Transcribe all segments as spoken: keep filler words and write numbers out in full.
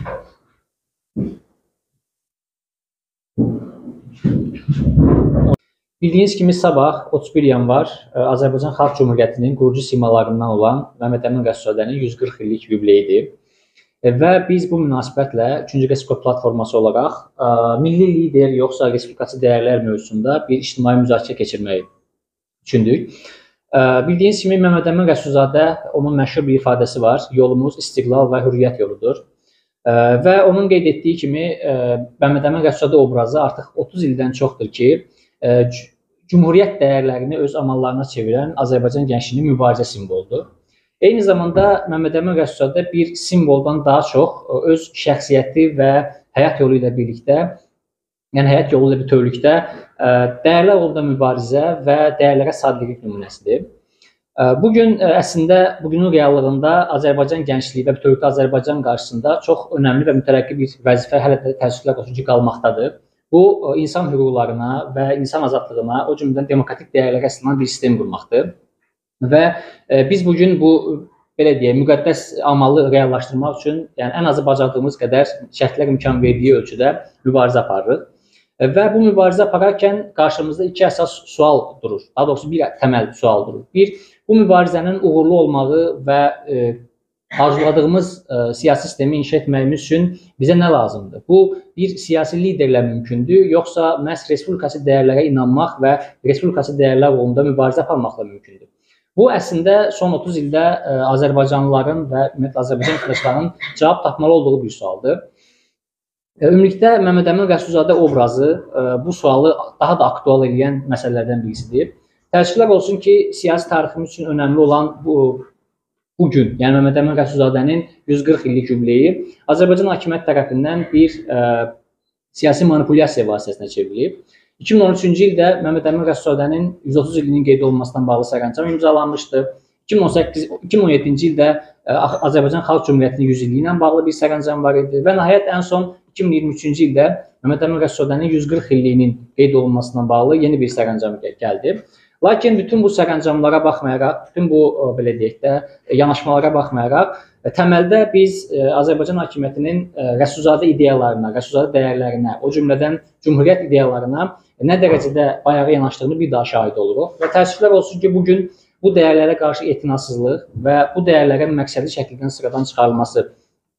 Bildiyiniz kimi sabah otuz bir yanvar Azərbaycan Xalq Cümhuriyyətinin qurucu simalarından olan Məmməd Əmin Rəsulzadənin yüz qırx illik yubileyidir. Və biz bu münasibətlə üçüncü Respublika platforması olaraq milli lider yoxsa respublikası dəyərlər mövzusunda bir ictimai müzakirə keçirmək üçündür. Bildiyiniz kimi Məmməd Əmin Rəsulzadə, onun məşhur bir ifadəsi var. Yolumuz istiqlal və hürriyyət yoludur. Və onun qeyd etdiyi kimi Məmməd Əmin Rəsulzadə obrazı artıq otuz ildən çoxdur ki, Cümhuriyyət dəyərlərini öz amallarına çevirən Azərbaycan gəncliyinin mübarizə simvoludur. Eyni zamanda Məmməd Əmin Rəsulzadə bir simvoldan daha çox öz şəxsiyyəti və həyat yolu ilə birlikdə, yəni həyat yolu ilə bütövlükdə dəyərlər uğrunda mübarizə və dəyərlərə sadiqlik nümunəsidir. Bugün əslində bugünün reallığında Azərbaycan gəncliyi və bütövlükdə Azərbaycan qarşısında çox önəmli və mütərəqqi bir vəzifə hələ də təəssüflər olsun ki, qalmaqdadır. Bu, insan hüquqlarına və insan azadlığına, o cümlədən demokratik dəyərlərə əsaslanan bir sistem qurmaqdır. Və biz bugün bu, belə deyək, müqəddəs amalı reallaşdırmaq üçün yəni, ən azı bacardığımız qədər şərtlər imkan verdiyi ölçüdə mübarizə aparırıq. Və bu mübarizə apararkən qarşımızda iki əsas sual durur. Daha doğrusu bir təməl sual durur. Bir, bu mübarizənin uğurlu olmağı və e, arzuladığımız e, siyasi sistemi inşa etməyimiz üçün bizə nə lazımdır? Bu, bir siyasi liderlə mümkündür, yoxsa məhz respublikası dəyərlərə inanmaq və respublikası dəyərlər uğrunda mübarizə aparmaqla mümkündür? Bu, əslində son otuz ildə e, Azərbaycanlıların və ümumiyyətlə Azərbaycan vətəndaşlarının cavab tapmalı olduğu bir sualdır. E, ümumilikdə Məmməd Əmin Rəsulzadə obrazı e, bu sualı daha da aktual edən məsələlərdən birisidir. Təəssüflər olsun ki, siyasi tariximiz üçün önəmli olan bu bugün, yəni Məmməd Əmin Rəsulzadənin yüz qırx illik yubileyi Azərbaycan hakimiyyət tərəfindən bir e, siyasi manipulyasiya vasitəsinə çevrilib. iki min on üçüncü ildə Məmməd Əmin Rəsulzadənin yüz otuz ilinin qeyd olunmasından bağlı sərəncam imzalanmışdı. iki min on səkkiz iki min on yeddinci ildə e, Azərbaycan Xalq Cümhuriyyətinin yüz illiyi ilə bağlı bir sərəncam var idi və nəhayət ən son iki min iyirmi üçüncü ildə Məmməd Əmin Rəsulzadənin yüz qırx illiyinin qeyd olunmasından bağlı yeni bir sərəncam gəldi. Lakin bütün bu sərəncamlara baxmayaraq, bütün bu belə deyək də yanaşmalara baxmayaraq, təməldə biz Azərbaycan hakimiyyətinin Rəsulzadə ideyalarına, Rəsulzadə dəyərlərinə, o cümlədən Cümhuriyyət ideyalarına nə dərəcədə bayağı yanaşdığını bir daha şahid oluruq. Və təəssüflər olsun ki, bugün bu dəyərlərə qarşı etinasızlıq və bu dəyərlərin məqsədi şəkildən sıradan çıxarılması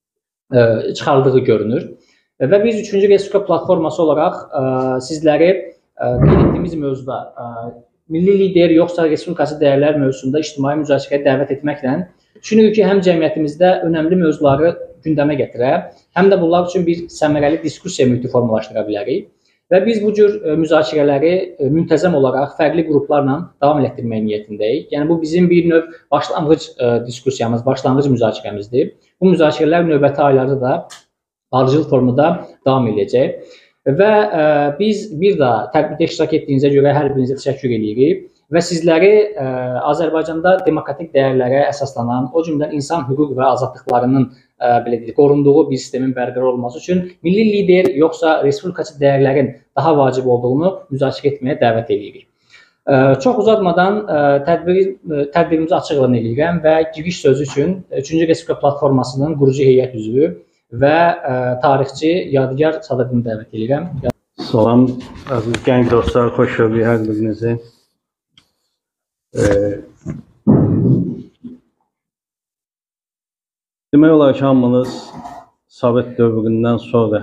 çıxarıldığı görünür. Və biz üçüncü Respublika platforması olaraq sizləri qeyd etdiyimiz mövzuda milli lider yoxsa respublikası dəyərlər mövzusunda ictimai müzakirəyə dəvət etməklə düşünürük ki, həm cəmiyyətimizdə önəmli mövzuları gündəmə gətirə, həm də bunlar üçün bir səmərəli diskussiya mühiti formalaşdıra bilərik. Və biz bu cür müzakirələri müntəzəm olaraq fərqli qruplarla davam etdirmək niyyətindəyik. Yəni, bu bizim bir növ başlanğıc diskussiyamız, başlanğıc müzakirəmizdir. Bu müzakirələr növbəti aylarda da ardıcıl formada davam edəcək. Və ə, biz bir daha tədbirdə iştirak etdiyinizə görə hər birinizə təşəkkür edirik və sizləri ə, Azərbaycanda demokratik dəyərlərə əsaslanan, o cümlədən insan hüquq və azadlıqlarının ə, belə deyək, qorunduğu bir sistemin bərqərar olması üçün milli lider yoxsa respublikacı dəyərlərin daha vacib olduğunu müzakirə etməyə dəvət edirik. Ə, çox uzatmadan ə, tədbir, ə, tədbirimizi açıqlan edirəm və giriş sözü üçün üçüncü Respublika platformasının qurucu heyət üzvü və ə, tarixçi Yadigar Sadıqını dəvət edirəm. Salam, əziz gənc dostlar, xoş gördük hər birinizi. E, demək olar ki, hamınız Sovet dövründən sonra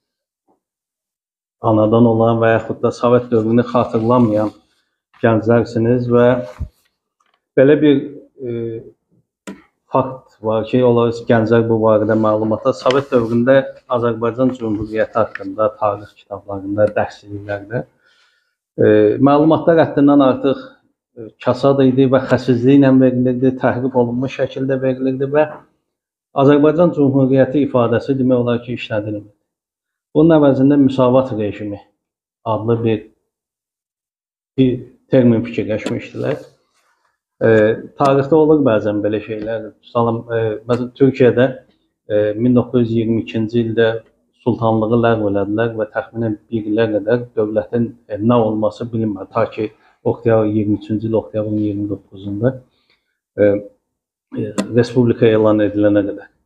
anadan olan və yaxud da Sovet dövrünü xatırlamayan gənclərsiniz və belə bir e, fakt var ki, olar gənclər bu barədə məlumata Sovet dövründə Azərbaycan Cümhuriyyəti haqqında, tarix kitablarında, dərsliklərdə e, məlumatlar həddindən artıq e, kasad idi və xəsizliklə verilirdi, təhrif olunmuş şəkildə verilirdi və Azərbaycan Cümhuriyyəti ifadəsi demək olar ki, işlədilmir. Bunun əvəzində müsavat rejimi adlı bir, bir termin fikirləşmişdilər. E, tarixdə olur bəzən belə şeylər. Tutalım, e, məsələn, Türkiyədə e, min doqquz yüz iyirmi ikinci ildə sultanlığı ləğv elədilər və təxminən bir ilə qədər dövlətin e, nə olması bilinmir. Ta ki, oktyabr iyirmi üçüncü il, oktyabrın iyirmi doqquzunda e, e, Respublika elan edilənə qədər.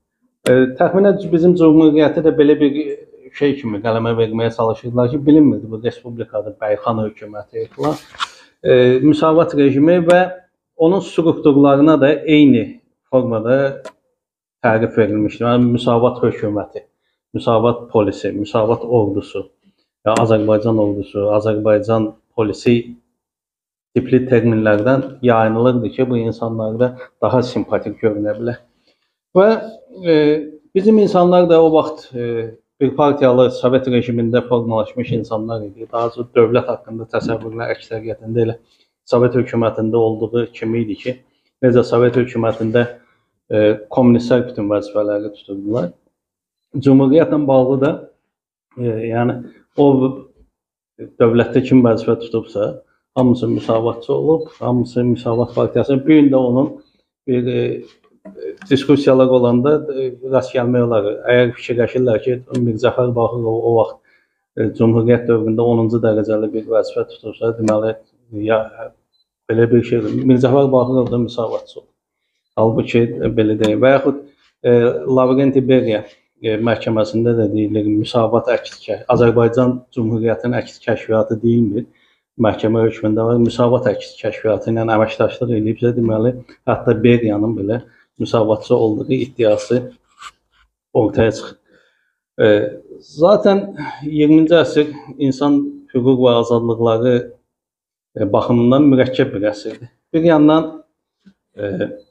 E, təxminən bizim Cumhuriyyəti də belə bir şey kimi qələmə verməyə çalışırlar ki, bilinmirdi bu respublikada Bəyxan hökuməti falan. E, müsavat rejimi və onun strukturlarına da eyni formada tərif verilmişdir. Yəni müsavat hökuməti, müsavat polisi, müsavat ordusu, ya Azərbaycan ordusu, Azərbaycan polisi tipli terminlərdən yayınılırdı ki, bu insanlarda daha simpatik görünə bilər. Və e, bizim insanlar da o vaxt e, bir partiyalı Sovet rejimində formalaşmış insanlar idi. Daha çox dövlət haqqında təsəvvürlər əksəriyyətində elə Sovet hökumətində olduğu kimi idi ki, necə Sovet hökumətində e, kommunistlər bütün vəzifələri tuturdular. Cumhuriyyətlə bağlı da e, yəni o dövlətdə kim vəzifə tutubsa, hamısı müsavatçı olub, hamısı müsavat partiyası. Bir gün də onun bir e, diskusiyalar olanda e, rast gəlmək olar. Əgər fikirləşirlər ki, Mirzəfər Baxırov o vaxt e, Cumhuriyyət dövründə onuncu dərəcəli bir vəzifə tutursa, deməli, ya belə bir şey, Mirzəfər Baxırov da müsavatçı olur. Halbuki e, belə deyil. Və yaxud e, Lavrenti Beriya e, məhkəməsində də deyilir, müsavat əks, Azərbaycan Cumhuriyyətinin əks kəşfiyyatı deyilmir. Məhkəmə hökmündə var, müsavat əks kəşfiyyatı ilə əməkdaşlıq edibsə, deməli, hətta Beriyanın belə müsavatçı olduğu iddiası ortaya çıxır. E, zaten iyirminci əsr insan hüquq və azadlıqları e, baxımından mürəkkəb bir əsrdir. Bir yandan e,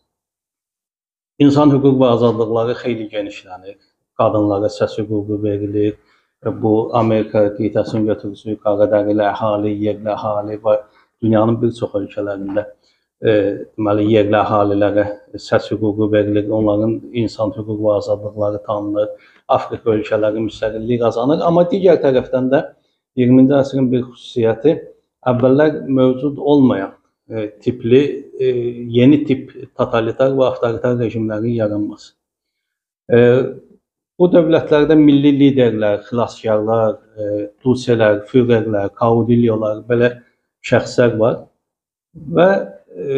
insan hüquq və azadlıqları xeyli genişlənir. Qadınlara səs hüququ verilir. Bu Amerika qitəsinin götürücü qaradərili əhali, yerli əhali və dünyanın bir çox ölkələrində e, deməli, yerli əhalilərə səs hüququ verilir. Onların insan hüquq və azadlıqları tanınır. Afrika ölkələri müstəqillik qazanır. Amma digər tərəfdən də iyirminci əsrin bir xüsusiyyəti əvvəllər mövcud olmayan e, tipli, e, yeni tip totalitar və avtoritar rejimlərin yaranması. E, Bu dövlətlərdə milli liderlər, xilaskarlar, e, dulselər, führerlər, kaudilyolar, belə şəxslər var. Və e,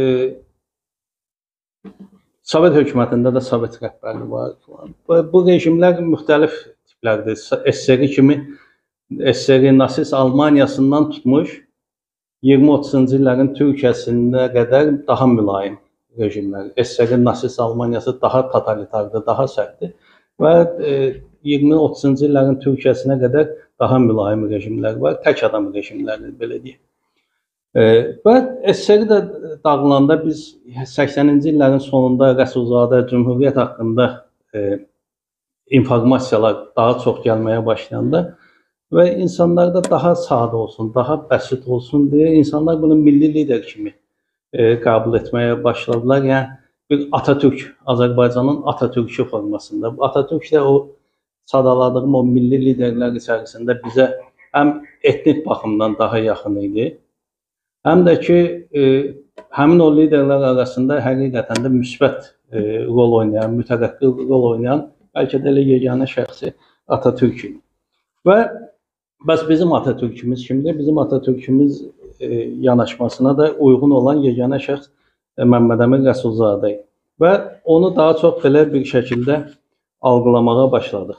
Sovet hökumətində də Sovet rəhbərliyi var. Bu, bu rejimlər müxtəlif tiplərdir. S S R kimi, S S R nasist Almaniyasından tutmuş, iyirmi otuzuncu illərin Türkiyəsinə qədər daha mülayim rejimlər. S S R nasist Almaniyası daha totalitardır, daha sərtdir. Və e, iyirmi otuzuncu illərin Türkiyəsinə qədər daha mülayim rejimlər var, tək adam rejimlərdir, belə deyək. E, və S S R də dağılanda biz səksəninci illərin sonunda Rəsulzadə Cümhuriyyət haqqında e, informasiyalar daha çox gəlməyə başlayanda və insanlarda daha sadə olsun, daha bəsit olsun deyə insanlar bunu milli lider kimi e, qəbul etməyə başladılar. Yəni, bir Atatürk, Azərbaycanın Atatürk'ü formasında. Atatürk də o sadaladığım o milli liderlər içərisində bizə həm etnik baxımdan daha yaxın idi, həm də ki, e, həmin o liderlər arasında həqiqətən də müsbət e, rol oynayan, mütərəqqi rol oynayan, bəlkə də elə yeganə şəxsi Atatürk idi. Və bəs bizim Atatürk'ümüz kimdir? Bizim Atatürk'ümüz e, yanaşmasına da uyğun olan yeganə şəxs Məmməd Əmin Rəsulzadə idi. Və onu daha çox belə bir şəkildə algılamağa başladıq.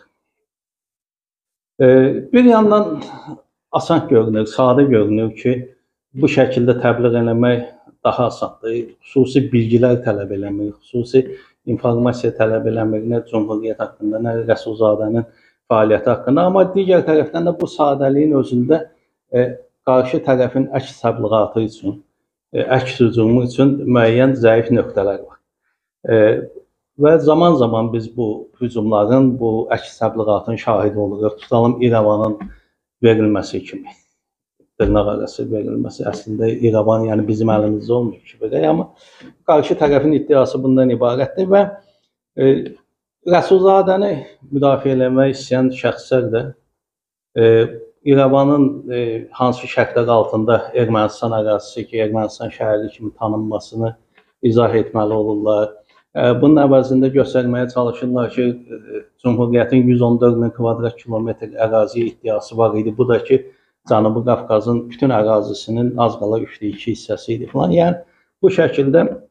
E, bir yandan asan görünür, sadə görünür ki, bu şəkildə təbliğ eləmək daha asandır. Xüsusi bilgilər tələb eləmir, xüsusi informasiya tələb eləmir, nə Cumhuriyyət haqqında, nə Rəsulzadənin fəaliyyəti haqqında. Amma digər tərəfdən də bu sadəliyin özündə e, qarşı tərəfin əks təbliğatı üçün, əks hücumu üçün müəyyən zəif nöqtələr var. E, və zaman-zaman biz bu hücumların, bu əks təbliğatın şahidi oluruq. Tutalım İrəvanın verilməsi kimi, dırnaq arası verilməsi. Əslində İrəvan yəni bizim əlimizdə olmuyor ki, belə, amma qarşı tərəfin iddiası bundan ibarətdir və e, Rəsulzadəni müdafiə eləmək istəyən şəxslər də e, İrəvanın e, hansı şərtlər altında Ermənistan ərazisi ki, Ermənistan şəhəri kimi tanınmasını izah etməli olurlar. E, bunun əvəzində göstərməyə çalışırlar ki, e, Cumhuriyyətin yüz on dörd min kvadrat kilometr ərazi iddiası var idi. Bu da ki, Cənubi Qafqazın bütün ərazisinin az qala üçdə iki hissəsi idi falan. Yəni, bu şəkildə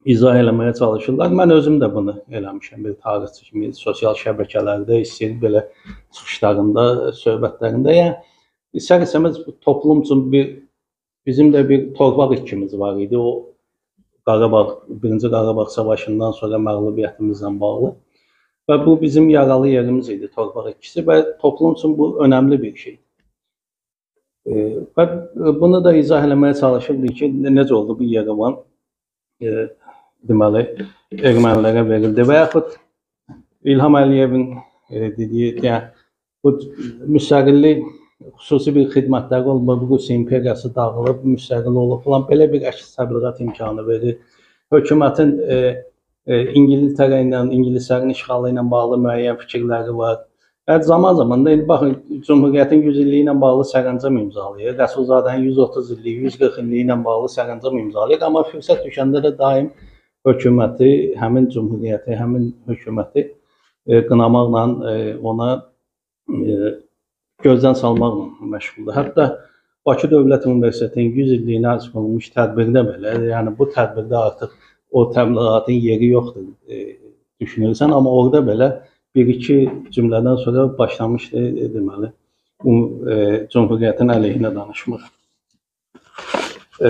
izah eləməyə çalışırlar. Mən özüm də bunu eləmişəm bir tarixçi kimi sosial şəbəkələrdə, istəyir belə çıxışlarında, söhbətlərində. Yəni istər-istəməz toplum üçün bir bizim də bir torpaq itkimiz var idi. O Qarabağ, birinci Qarabağ savaşından sonra məğlubiyyətimizlə bağlı. Və bu bizim yaralı yerimiz idi, torpaq itkisi və toplum üçün bu önəmli bir şey. E, və bunu da izah eləməyə çalışırdı ki, necə oldu bu Yerevan e, deməli ermənilərə verildi və yaxud İlham Əliyevin e, dediyi, yəni bu müstəqillik xüsusi bir xidmətləri olmadı, Rusiya imperiyası dağılıb, müstəqil olub falan belə bir əks təbliğat imkanı verir. Hökumətin e, e, İngiltərə ilə, ingilislərin işğalı ilə bağlı müəyyən fikirləri var. Yəni zaman zaman da baxın, Cümhuriyyətin yüz illiyi ilə bağlı sərəncam imzalayır, Rəsulzadənin yüz otuz illiyi, yüz qırx illiyi ilə bağlı sərəncam imzalayır, amma fürsət düşəndə də daim hökuməti, həmin Cümhuriyyəti, həmin hökuməti e, qınamaqla e, ona e, gözdən salmaqla məşğuldur. Hətta Bakı Dövlət Universitetinin yüz illiyinə ərz olunmuş tədbirdə belə, yəni bu tədbirdə artıq o təbliğatın yeri yoxdur e, düşünürsən, amma orada belə bir-iki cümlədən sonra başlamışdı e, deməli, bu e, Cümhuriyyətin əleyhinə danışmaq. E,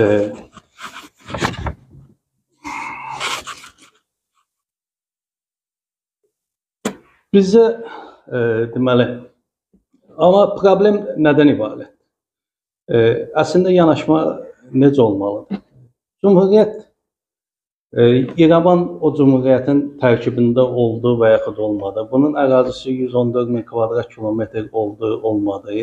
bizə e, deməli, amma problem nədən ibarət? E, əslində yanaşma necə olmalıdır? Cümhuriyyət, e, İrəvan o Cümhuriyyətin tərkibində oldu və yaxud olmadı. Bunun ərazisi yüz on dörd min kvadrat kilometr oldu, olmadı.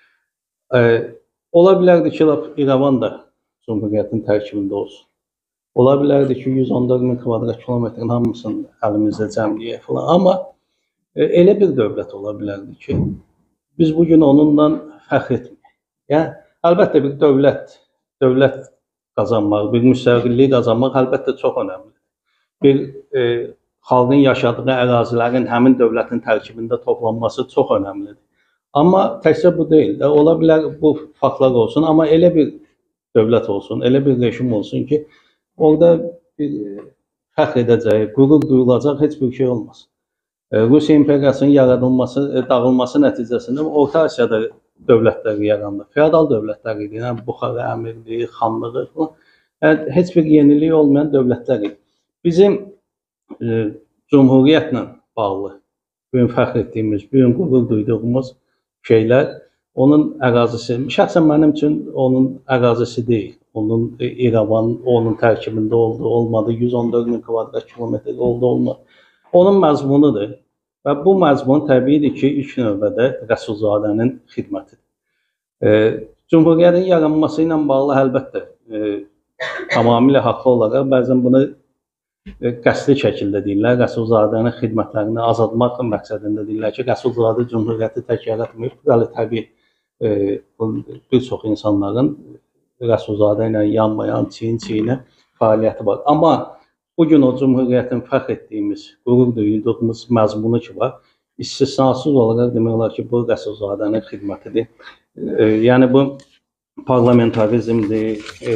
E, ola bilərdi ki, İrəvan da Cümhuriyyətin tərkibində olsun. Ola bilərdi ki, yüz on dörd min kvadrat kilometrin hamısını əlimizdə cəmləyək falan. Amma e, elə bir dövlət ola bilərdi ki, biz bugün onunla fəxr etmirik. Yəni, əlbəttə bir dövlət, dövlət qazanmaq, bir müstəqillik qazanmaq əlbəttə çox önəmlidir. Bir e, xalqın yaşadığı ərazilərin həmin dövlətin tərkibində toplanması çox önəmlidir. Amma təkcə bu deyil də, ola bilər bu faktlar olsun, amma elə bir dövlət olsun, elə bir rejim olsun ki, orada bir fəxr edəcək, qürur duyulacaq heç bir şey olmasın. Rusiya imperiyasının yaradılması, dağılması nəticəsində Orta Asiyada dövlətləri yarandı. Feodal dövlətlər idi, yəni Buxara əmirliyi, xanlığı falan. Yəni, heç bir yenilik olmayan dövlətlər idi. Bizim e, Cümhuriyyətlə bağlı, bugün fəxr etdiyimiz, bugün qürur duyduğumuz şeylər, onun ərazisi, şəxsən mənim üçün onun ərazisi deyil. Onun e, İrəvan, onun tərkibində oldu, olmadı, yüz on dörd min kvadrat kilometr oldu, olmadı. Onun məzmunudur və bu məzmun təbiidir ki, ilk növbədə Rəsulzadənin xidmətidir. E, Cümhuriyyətin yaranması ilə bağlı əlbəttə e, tamamilə haqlı olaraq bəzən bunu e, qəsdi şəkildə deyirlər, Rəsulzadənin xidmətlərini azaltmaq məqsədində deyirlər ki, Rəsulzadə Cümhuriyyəti tək yaratmayıb, bəli təbii e, bir çox insanların Rəsulzadə ilə yanmayan, çiyin-çiyinə fəaliyyəti var. Amma bugün o Cümhuriyyətin fəxr etdiyimiz, qürur duyduğumuz məzmunu ki var, istisnasız olaraq demək olar ki, bu Rəsulzadənin xidmətidir. E, yəni bu parlamentarizmdir, e,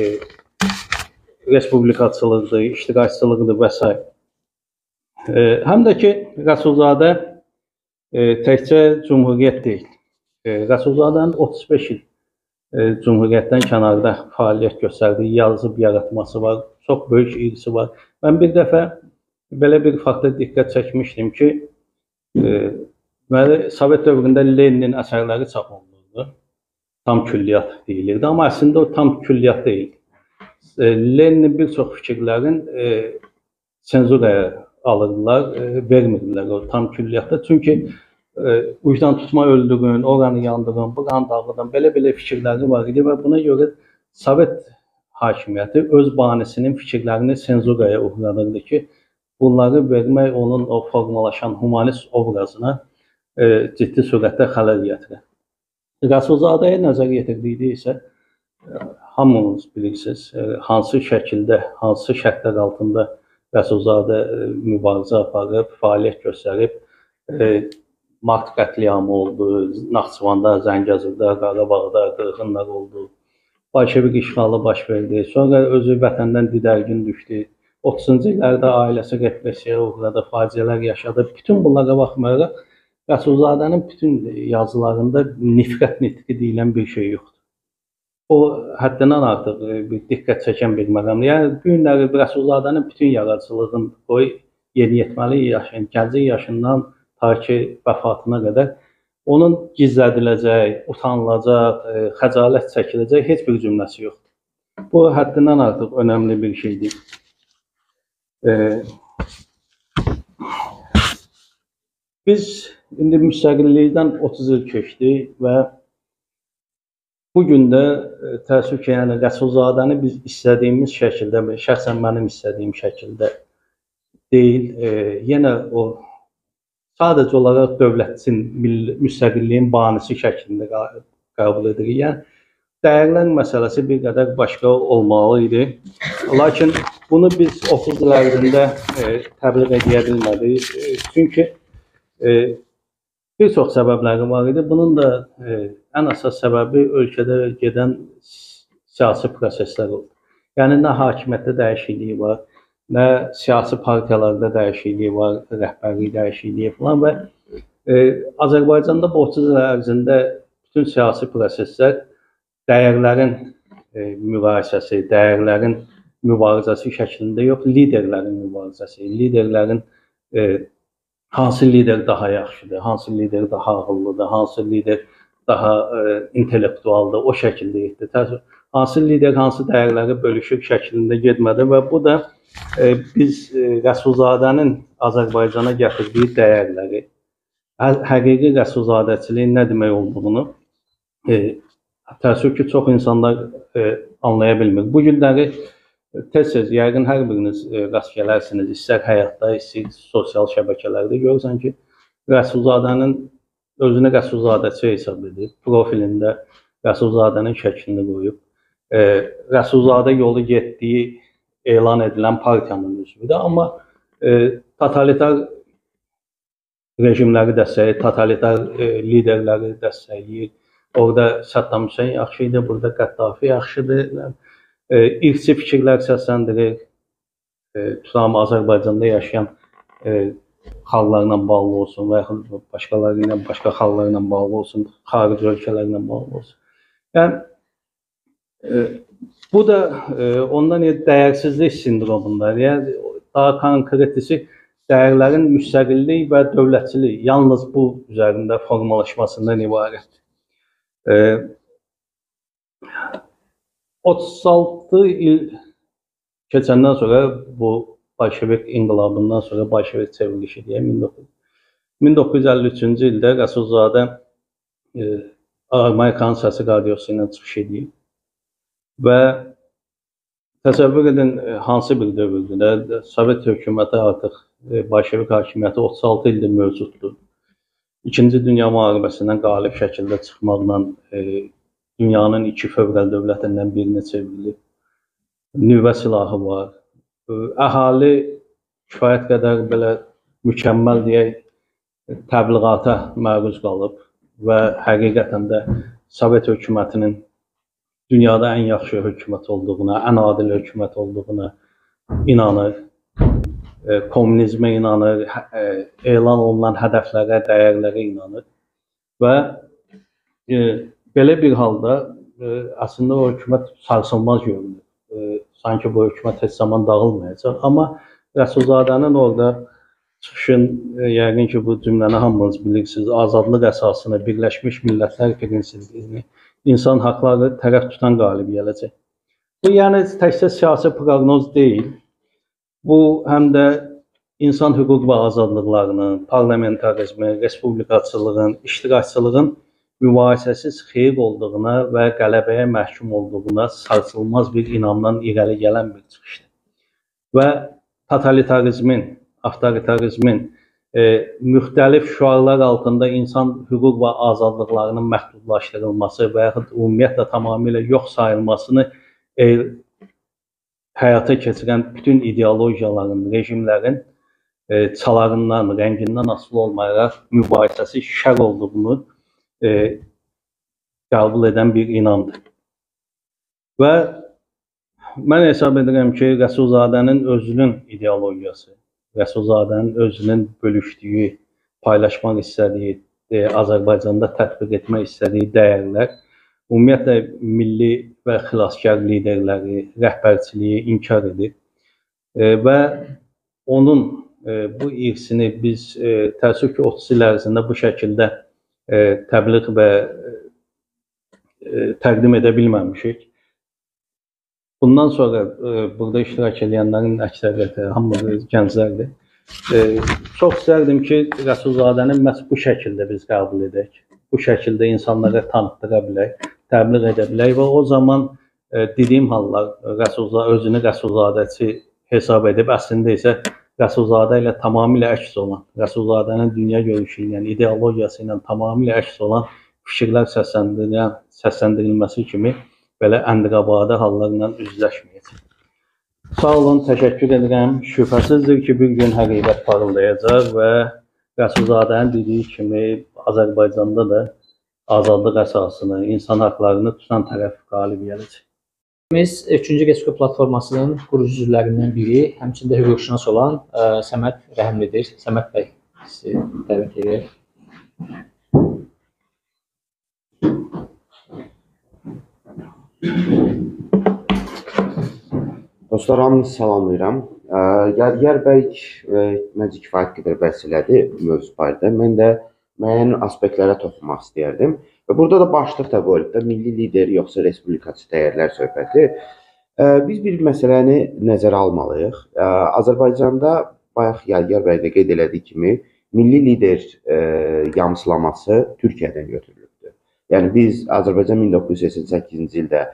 respublikaçılıqdır, iştirakçılıqdır və s. E, həm də ki, Rəsulzadə e, təkcə Cümhuriyyət deyil. E, Rəsulzadənin otuz beş il e, Cümhuriyyətdən kənarda fəaliyyət göstərdiyi, yazıb yaratması var, çox böyük irsi var. Mən bir dəfə belə bir fakta diqqət çəkmişdim ki, e, Sovet dövründə Leninin əsərləri çap olunurdu. Tam külliyyat deyilirdi, amma əslində o tam külliyyat deyildi. E, Leninin bir çox fikirlərin e, senzuraya alırdılar, e, vermirdilər o tam külliyyatda. Çünki e, ucdan tutma öldürün, oranı yandırın, buranı dağıdın, belə-belə fikirləri var idi və buna görə Sovet hakimiyyəti öz banisinin fikirlərini senzuraya uğradırdı ki, bunları vermək onun o formalaşan humanist obrazına e, ciddi surətdə xələl gətirir. Rəsulzadəyə nəzər yetirdiyini isə e, hamınız bilirsiniz, e, hansı şəkildə, hansı şərtlər altında Rəsulzadə e, mübarizə aparıb, fəaliyyət göstərib, e, Mart qətliamı oldu, Naxçıvanda, Zəngəzurda, Qarabağda qırğınlar oldu. Bolşevik işğalı baş verdi. Sonra özü vətəndən didərgin düşdü. otuzuncu illərdə ailəsi repressiyaya uğradı, faciələr yaşadı. Bütün bunlara baxmayaraq Rəsulzadənin bütün yazılarında nifrət nitqi deyilən bir şey yoxdur. O həddindən artıq bir diqqət çəkən bir məqamdır. Yəni bu günləri Rəsulzadənin bütün yaradıcılığın o yeniyetməli yaşın, gənclik yaşından ta ki vəfatına qədər onun gizlədiləcək, utanılacaq, xəcalət çəkiləcək heç bir cümləsi yoxdur. Bu həddindən artıq önəmli bir şeydir. Ee, biz indi müstəqillikdən otuz il keçdi və bu gün də təəssüf ki, yəni Rəsulzadəni biz istədiyimiz şəkildə, şəxsən mənim istədiyim şəkildə deyil, e, yenə o sadəcə olaraq dövlətin, müstəqilliyin banisi şəklində qəbul edirik. Yəni dəyərlər məsələsi bir qədər başqa olmalı idi. Lakin bunu biz otuz il ərzində e, təbliğ edə bilmədik. E, çünki e, bir çox səbəbləri var idi. Bunun da e, ən əsas səbəbi ölkədə gedən siyasi proseslər oldu. Yəni nə hakimiyyətdə dəyişikliyi var, nə siyasi partiyalarda dəyişikliyi var, rəhbərlik dəyişikliyi falan və e, Azərbaycanda bu otuz il ərzində bütün siyasi proseslər dəyərlərin e, müqayisəsi, dəyərlərin mübarizəsi şəklində yox, liderlərin mübarizəsi, liderlərin e, hansı lider daha yaxşıdır, hansı lider daha ağıllıdır, hansı lider daha e, intellektualdır, o şəkildə getdi. Hansı lider hansı dəyərləri bölüşür şəklində getmədi və bu da e, biz e, Rəsulzadənin Azərbaycana gətirdiyi dəyərləri, həqiqi Rəsulzadəçiliyin nə demək olduğunu e, təəssüf ki, çox insanlar e, anlaya bilmir. Bu günləri tez-tez, yəqin hər biriniz e, rast gələrsiniz, istər həyatda, istər sosial şəbəkələrdə görürsən ki, Rəsulzadənin özünü Rəsulzadəçi hesab edir, profilində Rəsulzadənin şəklini qoyub, e, Rəsulzadə yolu getdiyi elan edilən partiyanın üzvüdür. Amma e, totalitar rejimləri dəstəkləyir, totalitar e, liderləri dəstəkləyir. Orada Saddam Hüseyn yaxşıdır, burada Qəddafi yaxşıdır. E, irsi fikirlər səsləndirir. E, Tutam Azərbaycanda yaşayan e, xalqlarla bağlı olsun və yaxud başqaları ilə, başqa xalqlarla bağlı olsun, xarici ölkələrlə bağlı olsun. Yəni, e, bu da e, ondan dəyərsizlik sindromundadır. Yəni, daha konkretisi dəyərlərin müstəqillik və dövlətçilik yalnız bu üzərində formalaşmasından ibarətdir. E, otuz altı il keçəndən sonra bu Bolşevik inqilabından sonra Bolşevik çevrilişi deyək, min doqquz yüz əlli üçüncü ildə Rəsulzadə e, Amerikan Səsi radiosu ilə çıxış edir və təsəvvür edin hansı bir dövrdür, Sovet hökuməti artıq e, Bolşevik hakimiyyəti otuz altı ildir mövcuddur. İkinci Dünya müharibəsindən qalib şəkildə çıxmaqla e, dünyanın iki fövqəl dövlətindən birinə çevrilib. Nüvə silahı var. E, əhali kifayət qədər belə mükəmməl deyək, təbliğata məruz qalıb və həqiqətən də Sovet hökumətinin dünyada ən yaxşı hökumət olduğuna, ən adil hökumət olduğuna inanır. E, komünizmə inanır, e, elan olunan hədəflərə, dəyərlərə inanır və e, belə bir halda e, əslində o hökumət sarsılmaz görünür. E, sanki bu hökumət heç zaman dağılmayacaq. Amma Rəsulzadənin orada çıxışın, e, yəqin ki bu cümləni hamınız bilirsiniz, azadlıq əsasını, Birləşmiş Millətlər prinsipini, insan haqları tərəf tutan qalib gələcək. Bu yəni təkcə siyasi proqnoz deyil. Bu həm də insan hüquq və azadlıqlarının, parlamentarizmin, respublikaçılığın, iştirakçılığın mübahisəsiz xeyir olduğuna və qələbəyə məhkum olduğuna sarsılmaz bir inamdan irəli gələn bir çıxışdır. Və totalitarizmin, avtoritarizmin e, müxtəlif şüarlar altında insan hüquq və azadlıqlarının məhdudlaşdırılması və yaxud ümumiyyətlə tamamilə yox sayılmasını e, həyata keçirən bütün ideologiyaların, rejimlərin e, çalarından, rəngindən asılı olmayaraq mübahisəsi şər olduğunu e, qəbul edən bir inamdır. Və mən hesab edirəm ki, Rəsulzadənin özünün ideologiyası, Rəsulzadənin özünün bölüşdüyü, paylaşmaq istədiyi, e, Azərbaycanda tətbiq etmək istədiyi dəyərlər ümumiyyətlə milli və xilaskar liderləri, rəhbərçiliyi inkar edir e, və onun e, bu irsini biz e, təəssüf ki, otuz il ərzində bu şəkildə e, təbliğ və e, təqdim edə bilməmişik. Bundan sonra e, burada iştirak edənlərin əksəriyyəti hamısı gənclərdir. E, çox istərdim ki, Rəsulzadəni məhz bu şəkildə biz qəbul edək. Bu şəkildə insanlara tanıtdıra bilək, təbliğ edə bilək və o zaman e, dediyim hallar Rəsulzadə özünü Rəsulzadəçi hesab edib, əslində isə Rəsulzadə ilə tamamilə əks olan, Rəsulzadənin dünya görüşü ilə, ideologiyası ilə tamamilə əks olan fikirlər səsləndirilən, səsləndirilməsi kimi belə əndiqabada hallarla üzləşməyəcək. Sağ olun, təşəkkür edirəm. Şübhəsizdir ki, bir gün həqiqət parıldayacaq və Rəsulzadənin dediyi kimi Azərbaycanda da azadlıq əsasını, insan haqlarını tutan tərəf qalib gələcək. Biz üçüncü Qeçko platformasının qurucu üzvlərindən biri, həmçində hüquqşünas olan ə, Səməd Rəhimlidir. Səməd bəy, sizi dəvət edir. Dostlar, hamınızı salamlayıram. Yadigar bəy məncə kifayət qədər bəhs elədi mövzu barədə. Mən də müəyyən aspektlərə toxunmaq istəyərdim. Və burada da başlıq da qoyulub da milli lider yoxsa respublikaçı dəyərlər söhbəti. Biz bir məsələni nəzərə almalıyıq. Azərbaycanda bayaq Yadigar bəy də qeyd elədiyi kimi milli lider yamsılaması Türkiyədən götürülübdür. Yəni biz Azərbaycan min doqquz yüz səksən səkkizinci ildə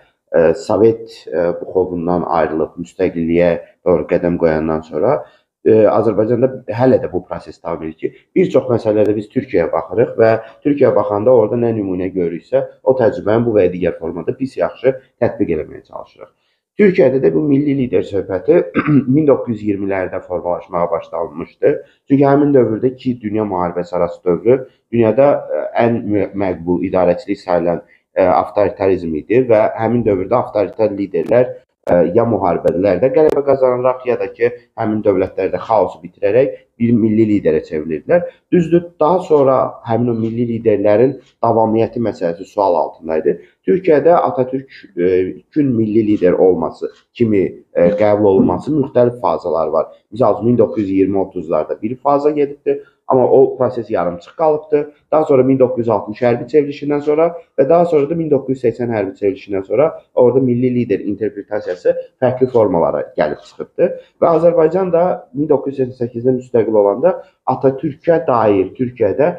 Sovet buxovundan ayrılıb müstəqilliyə doğru qədəm qoyandan sonra Azərbaycanda hələ də bu proses davam edir ki, bir çox məsələlərdə biz Türkiyəyə baxırıq və Türkiyəyə baxanda orada nə nümunə görürüksə, o təcrübəni bu və ya digər formada biz yaxşı tətbiq eləməyə çalışırıq. Türkiyədə də bu milli lider söhbəti min doqquz yüz iyirmilərdə formalaşmağa başlanmışdı. Çünki həmin dövrdə iki dünya müharibəsi arası dövrü dünyada ən məqbul idarəçilik sayılan avtoritarizm idi və həmin dövrdə avtoritar liderlər ya müharibələrdə qələbə qazanaraq, ya da ki, həmin dövlətlərdə xaosu bitirərək bir milli liderə çevrirdilər. Düzdür, daha sonra həmin o milli liderlərin davamiyyəti məsələsi sual altındaydı. Türkiyədə Atatürkün milli lider olması kimi qəbul olunması müxtəlif fazalar var. Misal min doqquz yüz iyirmi otuzlarda bir faza gedibdir. Amma o proses yarımçıq qalıbdır. Daha sonra min doqquz yüz altmış hərbi çevrilişindən sonra və daha sonra da min doqquz yüz səksən hərbi çevrilişindən sonra orada milli lider interpretasiyası fərqli formalara gəlib çıxıbdır. Və Azərbaycan da min doqquz yüz səksən səkkizdə müstəqil olanda Atatürkə dair Türkiyədə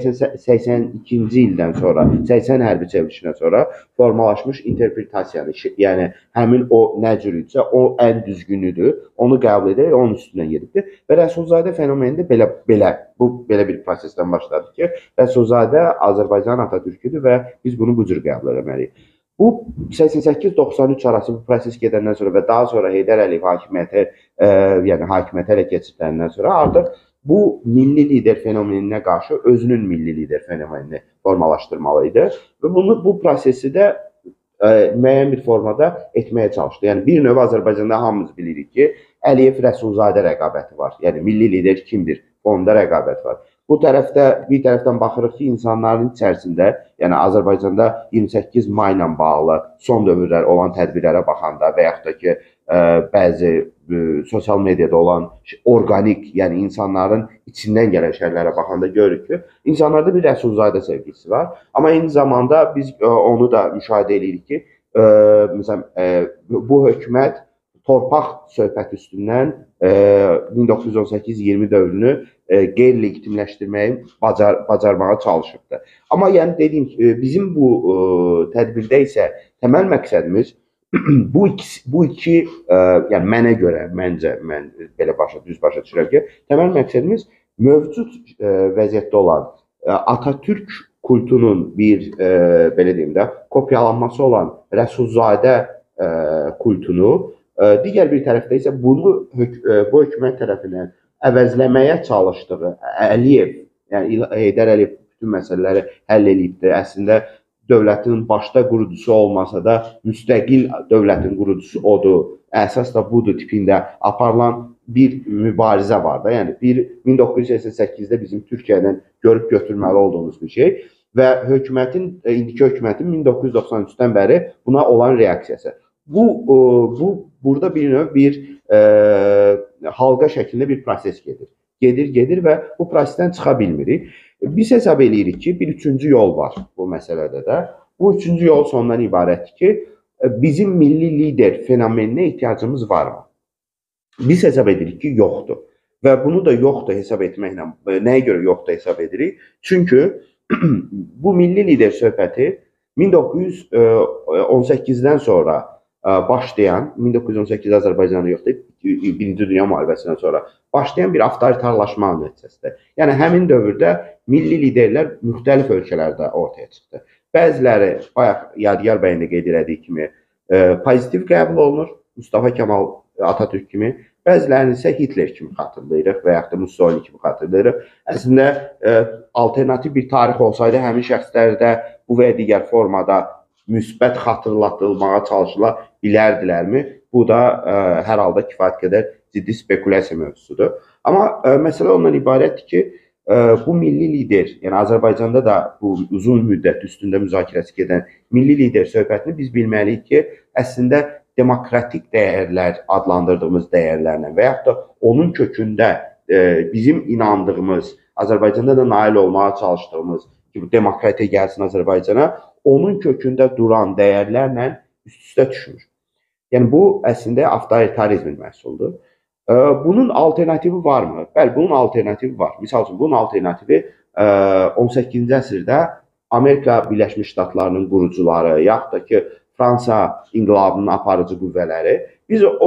səksən ikinci ildən sonra, səksən hərbi çevrilişindən sonra formalaşmış interpretasiyanı, yəni həmin o nə cür isə o ən düzgünüdür, onu qəbul edərək onun üstündən gedibdir. Və Rəsulzadə fenomeni də belə, belə, bu belə bir prosesdən başladı ki, Rəsulzadə Azərbaycan Atatürküdür və biz bunu bu cür qəbul etməliyik. Bu səksən səkkiz doxsan üç arası bu proses gedəndən sonra və daha sonra Heydər Əliyev hakimiyyəti, e, yəni hakimiyyətə ələ keçirdiklərindən sonra artıq bu milli lider fenomeninə qarşı özünün milli lider fenomenini formalaşdırmalıydı və bunu bu prosesi də e, müəyyən bir formada etməyə çalışdı. Yəni bir növ Azərbaycanda hamımız bilirik ki, Əliyev-Rəsulzadə rəqabəti var. Yəni milli lider kimdir? Onda rəqabət var. Bu tərəfdə bir tərəfdən baxırıq ki, insanların içərisində, yəni Azərbaycanda iyirmi səkkiz may ilə bağlı son dövrlər olan tədbirlərə baxanda və yaxud da ki, ə, bəzi ə, sosial mediada olan orqanik, yəni insanların içindən gələn şeylərə baxanda görürük ki, insanlarda bir Rəsulzadə sevgisi var. Amma eyni zamanda biz ə, onu da müşahidə edirik ki, ə, məsələn, ə, bu hökumət torpaq söhbəti üstündən e, min doqquz yüz on səkkiz iyirmi dövrünü e, qeyri-legitimləşdirməyi bacar, bacarmağa çalışıbdı. Amma yəni dediyim ki, bizim bu e, tədbirdə isə təməl məqsədimiz bu iki, bu iki e, yəni mənə görə, məncə, mən belə başa, düz başa düşürəm ki, təməl məqsədimiz mövcud e, vəziyyətdə olan e, Atatürk kultunun bir, e, belə deyim də, kopyalanması olan Rəsulzadə e, kultunu, digər bir tərəfdə isə bunu bu hökumət tərəfindən əvəzləməyə çalışdığı Əliyev, yəni Heydər Əliyev bütün məsələləri həll edibdir. Əslində dövlətin başda qurucusu olmasa da müstəqil dövlətin qurucusu odur, əsas da budur tipində aparılan bir mübarizə var da. Yəni bir min doqquz yüz səksən səkkizdə bizim Türkiyədən görüb götürməli olduğumuz bir şey və hökumətin, indiki hökumətin min doqquz yüz doxsan üçdən bəri buna olan reaksiyası. Bu, bu burada bir növ bir e, halqa şəklində bir proses gedir. Gedir, gedir və bu prosesdən çıxa bilmirik. Biz hesab edirik ki, bir üçüncü yol var bu məsələdə də. Bu üçüncü yol sondan ibarətdir ki, bizim milli lider fenomeninə ehtiyacımız varmı? Biz hesab edirik ki, yoxdur. Və bunu da yoxdur hesab etməklə, nəyə görə yoxdur hesab edirik? Çünki bu milli lider söhbəti min doqquz yüz on səkkizdən sonra başlayan, min doqquz yüz on səkkiz Azərbaycanda yoxdur, Birinci Dünya müharibəsindən sonra başlayan bir avtoritarlaşma nəticəsidir. Yəni, həmin dövrdə milli liderlər müxtəlif ölkələrdə ortaya çıxdı. Bəziləri, bayaq Yadigar bəyin də qeyd elədiyi kimi, pozitiv qəbul olunur, Mustafa Kemal Atatürk kimi, bəzilərini isə Hitler kimi xatırlayırıq və yaxud da Mussolini kimi xatırlayırıq. Əslində, e, alternativ bir tarix olsaydı, həmin şəxslərdə bu və digər formada müsbət xatırlatılmağa çalışıla bilərdilərmi? Bu da e, hər halda kifayət qədər ciddi spekulyasiya mövzusudur. Amma e, məsələ ondan ibarətdir ki, e, bu milli lider, yəni Azərbaycanda da bu uzun müddət üstündə müzakirəsi gedən milli lider söhbətini biz bilməliyik ki, əslində demokratik dəyərlər adlandırdığımız dəyərlərlə və yaxud da onun kökündə e, bizim inandığımız, Azərbaycanda da nail olmağa çalışdığımız ki, bu demokratiya gəlsin Azərbaycana, onun kökündə duran dəyərlərlə üst-üstə düşmür. Yəni, bu əslində avtoritarizmin məhsuludur. E, bunun alternativi varmı? Bəli, bunun alternativi var. Misal üçün, bunun alternativi e, on səkkizinci əsrdə Amerika Birləşmiş Ştatlarının qurucuları, yaxud da ki, Fransa inqilabının aparıcı qüvvələri, biz o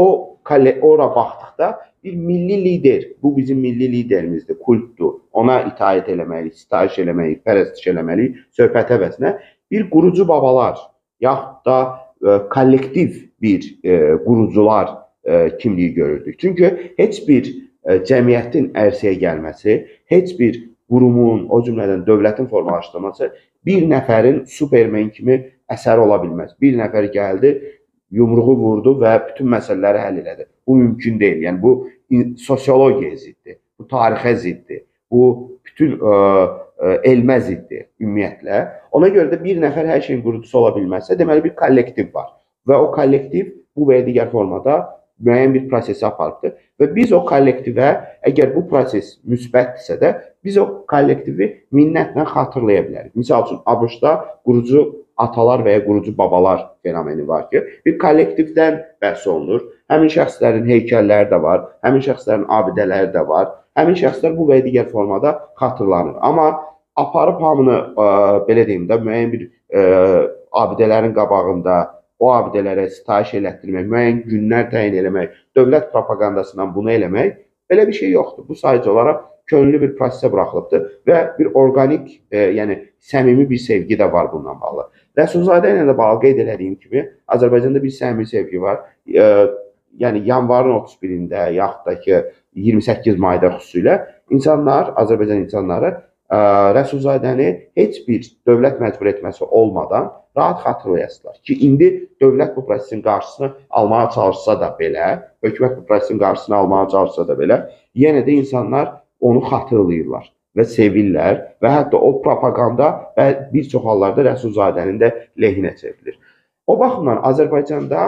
ora baxdıqda bir milli lider, bu bizim milli liderimizdir, kultdur, ona itaət eləməliyik, sitayiş eləməliyik, pərəstiş eləməliyik, söhbət əvəzinə bir qurucu babalar, yaxud da e, kollektiv bir e, qurucular e, kimliyi görürdük. Çünki heç bir e, cəmiyyətin ərsəyə gəlməsi, heç bir qurumun, o cümlədən dövlətin formalaşdırması bir nəfərin Superman kimi əsəri ola bilməz. Bir nəfər gəldi, yumruğu vurdu və bütün məsələləri həll elədi. Bu mümkün deyil. Yəni, bu sosiologiyaya ziddir, bu tarixə ziddir, bu bütün ə, ə, elmə ziddir ümumiyyətlə. Ona görə də bir nəfər hər şeyin qurucusu ola bilməzsə, deməli bir kollektiv var. Və o kollektiv bu və digər formada müəyyən bir prosesi aparıbdır. Və biz o kollektivə, əgər bu proses müsbətdirsə də, biz o kollektivi minnətlə xatırlaya bilərik. Misal üçün, ABŞ-da qurucu atalar və ya qurucu babalar fenomeni var ki, bir kollektivdən bəhs olunur. Həmin şəxslərin heykəlləri də var, həmin şəxslərin abidələri də var. Həmin şəxslər bu və digər formada xatırlanır. Amma aparıb hamını, ə, belə deyim də, müəyyən bir ə, abidələrin qabağında o abidələrə sitayiş elətdirmək, müəyyən günlər təyin eləmək, dövlət propagandasından bunu eləmək, belə bir şey yoxdur. Bu sadəcə olaraq könüllü bir prosesə buraxılıbdır və bir organik, e, yəni səmimi bir sevgi də var bununla bağlı. Rəsulzadə ilə də bağlı qeyd elədiyim kimi, Azərbaycanda bir səmimi sevgi var. E, yəni yanvarın otuz birində, yaxud da ki iyirmi səkkiz mayda xüsusilə insanlar, Azərbaycan insanları e, Rəsulzadəni heç bir dövlət məcbur etməsi olmadan rahat xatırlayasılar ki, indi dövlət bu prosesin qarşısını almağa çalışsa da belə, hökumət bu prosesin qarşısını almağa çalışsa da belə, yenə də insanlar onu xatırlayırlar və sevirlər və hətta o propaganda və bir çox hallarda Rəsulzadənin də lehinə çevrilir. O baxımdan Azərbaycanda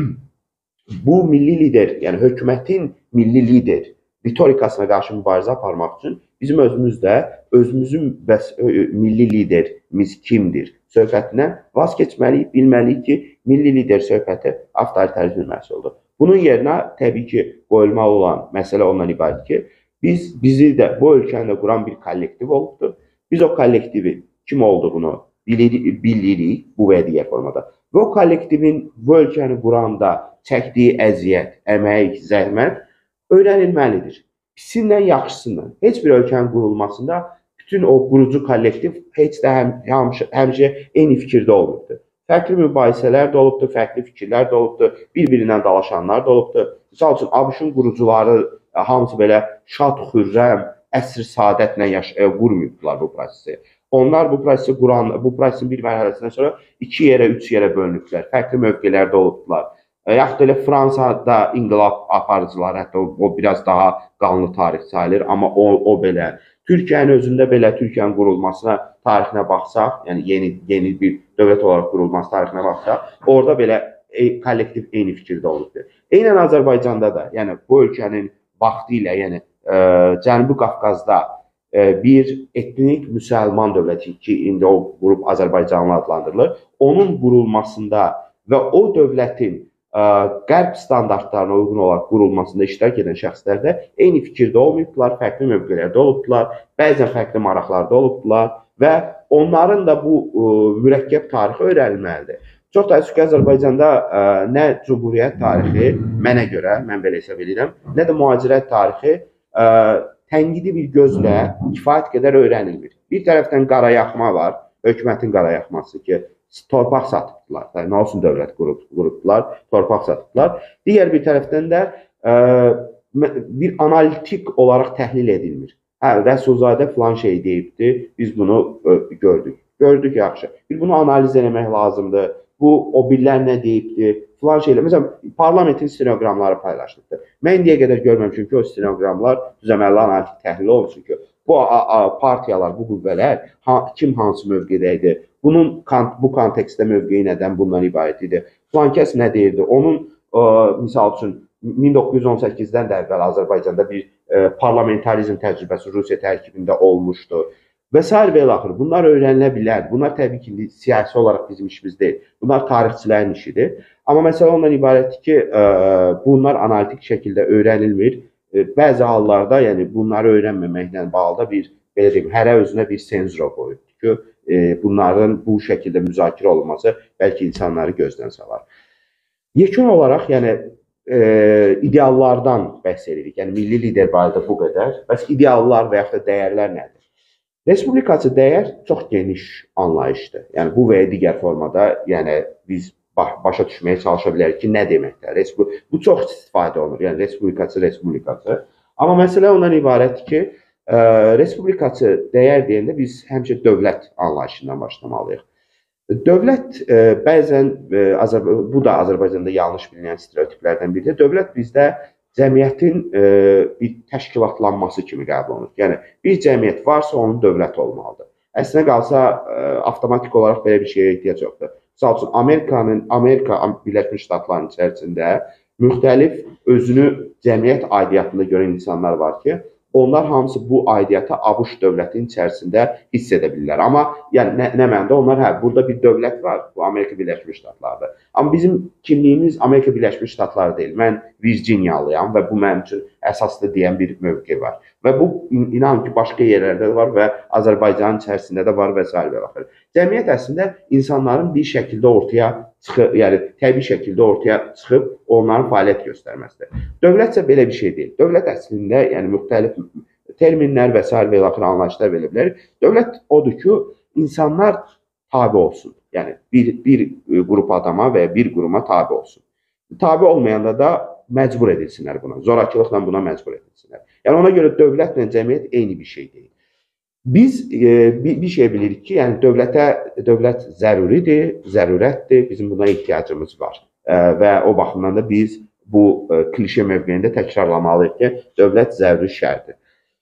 bu milli lider, yəni hökumətin milli lider ritorikasına qarşı mübarizə aparmaq üçün bizim özümüzdə özümüzün bəs milli liderimiz kimdir söhbətindən vaz keçməliyik, bilməliyik ki, milli lider söhbəti avtoritarizmin məhsuludur. Bunun yerinə təbii ki, qoyulmalı olan məsələ ondan ibarət ki, biz bizi də bu ölkəni də quran bir kollektiv olubdur. Biz o kollektivi kim olduğunu bilirik, bilirik bu və digər formada. Və o kollektivin bu ölkəni quranda çəkdiyi əziyyət, əmək, zəhmət öyrənilməlidir. Pisindən, yaxşısından. Heç bir ölkənin qurulmasında bütün o qurucu kollektiv heç də həm, həmişə, həmişə eyni fikirdə olubdur. Fərqli mübahisələr də olubdur, fərqli fikirlər də olubdur, bir-birindən dalaşanlar da olubdur. Misal üçün, ABŞ-ın qurucuları hamısı belə şad, xürrəm, əsr saadətlə yaş qurmayıbdılar bu prosesi. Onlar bu prosesi quran, bu prosesin bir mərhələsindən sonra iki yerə, üç yerə bölünüblər. Fərqli mövqelərdə olubdular. Yaxud elə Fransada inqilab aparıcılar, hətta o, o biraz daha qanlı tarix sayılır, amma o, o belə. Türkiyənin özündə belə Türkiyənin qurulmasına tarixinə baxsaq, yəni yeni yeni bir dövlət olaraq qurulması tarixinə baxsaq, orada belə e, kollektiv eyni fikirdə olubdur. Eynən Azərbaycanda da, yəni bu ölkənin vaxtı ilə, yəni e, Cənubi Qafqazda e, bir etnik müsəlman dövləti ki, indi o qrup Azərbaycanlı adlandırılır, onun qurulmasında və o dövlətin Qərb standartlarına uyğun olaraq qurulmasında iştirak edən şəxslər də eyni fikirdə olmayıbdılar, fərqli mövqelərdə olubdular, bəzən fərqli maraqlarda olubdular və onların da bu mürəkkəb tarixi öyrənilməlidir. Çox təəssüf ki, Azərbaycanda nə Cumhuriyyət tarixi, mənə görə, mən belə hesab edirəm, nə də mühacirət tarixi tənqidi bir gözlə kifayət qədər öyrənilmir. Bir tərəfdən qarayaxma var, hökumətin qarayaxması ki, torpaq satıbdılar. Yəni, nə olsun dövlət qurubdular, torpaq satıbdılar. Digər bir tərəfdən də ə, bir analitik olaraq təhlil edilmir. Hə, Rəsulzadə filan şey deyibdi, biz bunu ə, gördük. Gördük, yaxşı. Bir bunu analiz etmək lazımdır. Bu, o birlər nə deyibdi, filan şeylər. Məsələn, parlamentin stenoqramları paylaşıldı. Mən indiyə qədər görməmişim ki, o stenoqramlar düzəməlli analitik təhlil olunsun ki, bu a, a, partiyalar, bu qüvvələr ha, kim hansı mövqedə idi, bunun bu kontekstdə mövqeyi nədən bundan ibarət idi, filan kəs nə deyirdi, onun ə, misal üçün min doqquz yüz on səkkizdən də əvvəl Azərbaycanda bir ə, parlamentarizm təcrübəsi Rusiya tərkibində olmuşdu və s. və ilaxır. Bunlar öyrənilə bilər. Bunlar təbii ki, siyasi olaraq bizim işimiz deyil. Bunlar tarixçilərin işidir. Amma məsələ ondan ibarətdir ki, ə, bunlar analitik şəkildə öyrənilmir. Bəzi hallarda, yəni bunları öyrənməməklə bağlı da bir, belə deyim, hərə özünə bir senzura qoyubdur ki, e, bunların bu şəkildə müzakirə olunması bəlkə insanları gözdən salar. Yekun olaraq, yəni e, ideallardan bəhs edirik. Yəni milli lider barədə bu qədər. Bəs ideallar və yaxud da dəyərlər nədir? Respublikacı dəyər çox geniş anlayışdır. Yəni bu və ya digər formada, yəni biz başa düşməyə çalışa bilərik ki, nə deməkdir? Bu çox istifadə olunur, yəni respublikacı, respublikacı. Amma məsələ ondan ibarətdir ki, ə, respublikacı dəyər deyəndə biz həmişə dövlət anlayışından başlamalıyıq. Dövlət ə, bəzən, ə, bu da Azərbaycanda yanlış bilinən stereotiplərdən biridir. Dövlət bizdə cəmiyyətin ə, bir təşkilatlanması kimi qəbul olunur. Yəni bir cəmiyyət varsa, onun dövlət olmalıdır. Əslinə qalsa, ə, avtomatik olaraq belə bir şeyə ehtiyac yoxdur. Misal üçün, Amerikanın, Amerika Birləşmiş Ştatlarının içərisində müxtəlif özünü cəmiyyət aidiyyatında görən insanlar var ki, onlar hamısı bu aidiyyatı ABŞ dövlətinin içərisində hiss edə bilirlər. Amma yəni, nə, nə məndə onlar, hə, burada bir dövlət var, bu Amerika Birləşmiş Ştatlarıdır. Amma bizim kimliyimiz Amerika Birləşmiş Ştatları deyil. Mən Virginiyalıyam və bu mənim üçün əsaslı deyən bir mövqe var. Və bu, inanın ki, başqa yerlərdə də var və Azərbaycanın içərisində də var və s. və axır. Cəmiyyət əslində insanların bir şəkildə ortaya çıxıb, yəni təbii şəkildə ortaya çıxıb onların fəaliyyət göstərməsidir. Dövlət isə belə bir şey deyil. Dövlət əslində, yəni müxtəlif terminlər və s. və axır anlayışlar verə bilər. Dövlət odur ki, insanlar tabe olsun. Yəni bir, bir qrup adama və ya bir quruma tabe olsun. Tabe olmayanda da məcbur edilsinlər buna. Zorakılıqla buna məcbur edilsinlər. Yəni ona görə dövlətlə cəmiyyət eyni bir şey deyil. Biz e, bir, bir şey bilirik ki, yəni dövlətə dövlət zəruridir, zərurətdir, bizim buna ehtiyacımız var. E, və o baxımdan da biz bu e, klişe mövqeyində təkrarlamalıyıq ki, dövlət zəruri şərdir.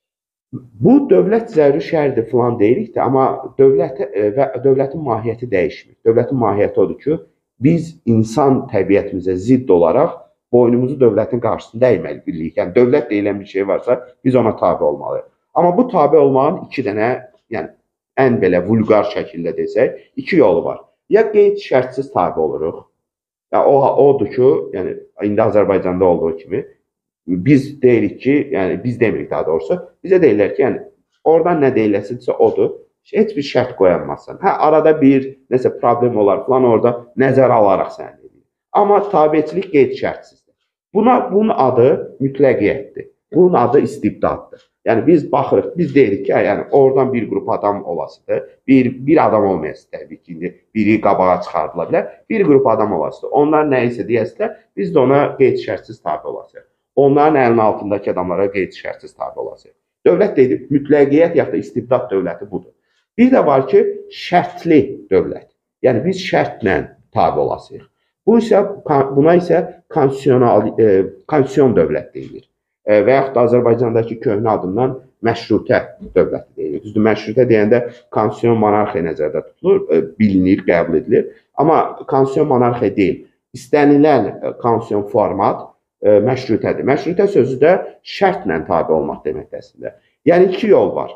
Bu dövlət zəruri şərdir falan deyirik də, amma dövlət e, və dövlətin mahiyyəti dəyişmir. Dövlətin mahiyyəti odur ki, biz insan təbiətimizə zidd olaraq boynumuzu dövlətin qarşısında əyməliyirik. Yəni dövlət deyilən bir şey varsa, biz ona tabe olmalıyıq. Amma bu tabe olmağın iki dənə, yəni ən belə vulqar şəkildə desək, iki yolu var. Ya qeyd şərtsiz tabe oluruq. Yəni o odur ki, yəni indi Azərbaycanda olduğu kimi biz deyirik ki, yəni biz demirik daha doğrusu, bizə deyirlər ki, yəni oradan nə deyiləsinsə odur. Heç bir şərt qoyanmazsan. Hə, arada bir nəsə problem olar falan, orada nəzərə alaraq səni deyir. Amma tabeçilik qeyd şərtsizdir. Buna, bunun adı mütləqiyyətdir. Bunun adı istibdaddır. Yəni biz baxırıq, biz deyirik ki, yəni oradan bir qrup adam olasıdır. Bir, bir adam olmayası təbii ki, indi biri qabağa çıxardıla bilər. Bir qrup adam olasıdır. Onlar nə isə deyəsilər, biz də ona qeyd şərtsiz tabe olasıyıq. Onların əlinin altındakı adamlara qeyd şərtsiz tabe olasıyıq. Dövlət deyil, mütləqiyyət yaxud da istibdad dövləti budur. Bir də var ki, şərtli dövlət. Yəni biz şərtlə tabe olasıyıq. Bu isə buna isə konstitusional e, konstitusion dövlət deyilir. E, və yaxud da Azərbaycandakı köhnə adından məşrutə dövlət deyilir. Düzdür, məşrutə deyəndə konstitusion monarxiya nəzərdə tutulur, e, bilinir, qəbul edilir. Amma konstitusion monarxiya deyil. İstənilən konstitusion format e, məşrutədir. Məşrutə sözü də şərtlə tabe olmaq deməkdir əslində. Yəni iki yol var.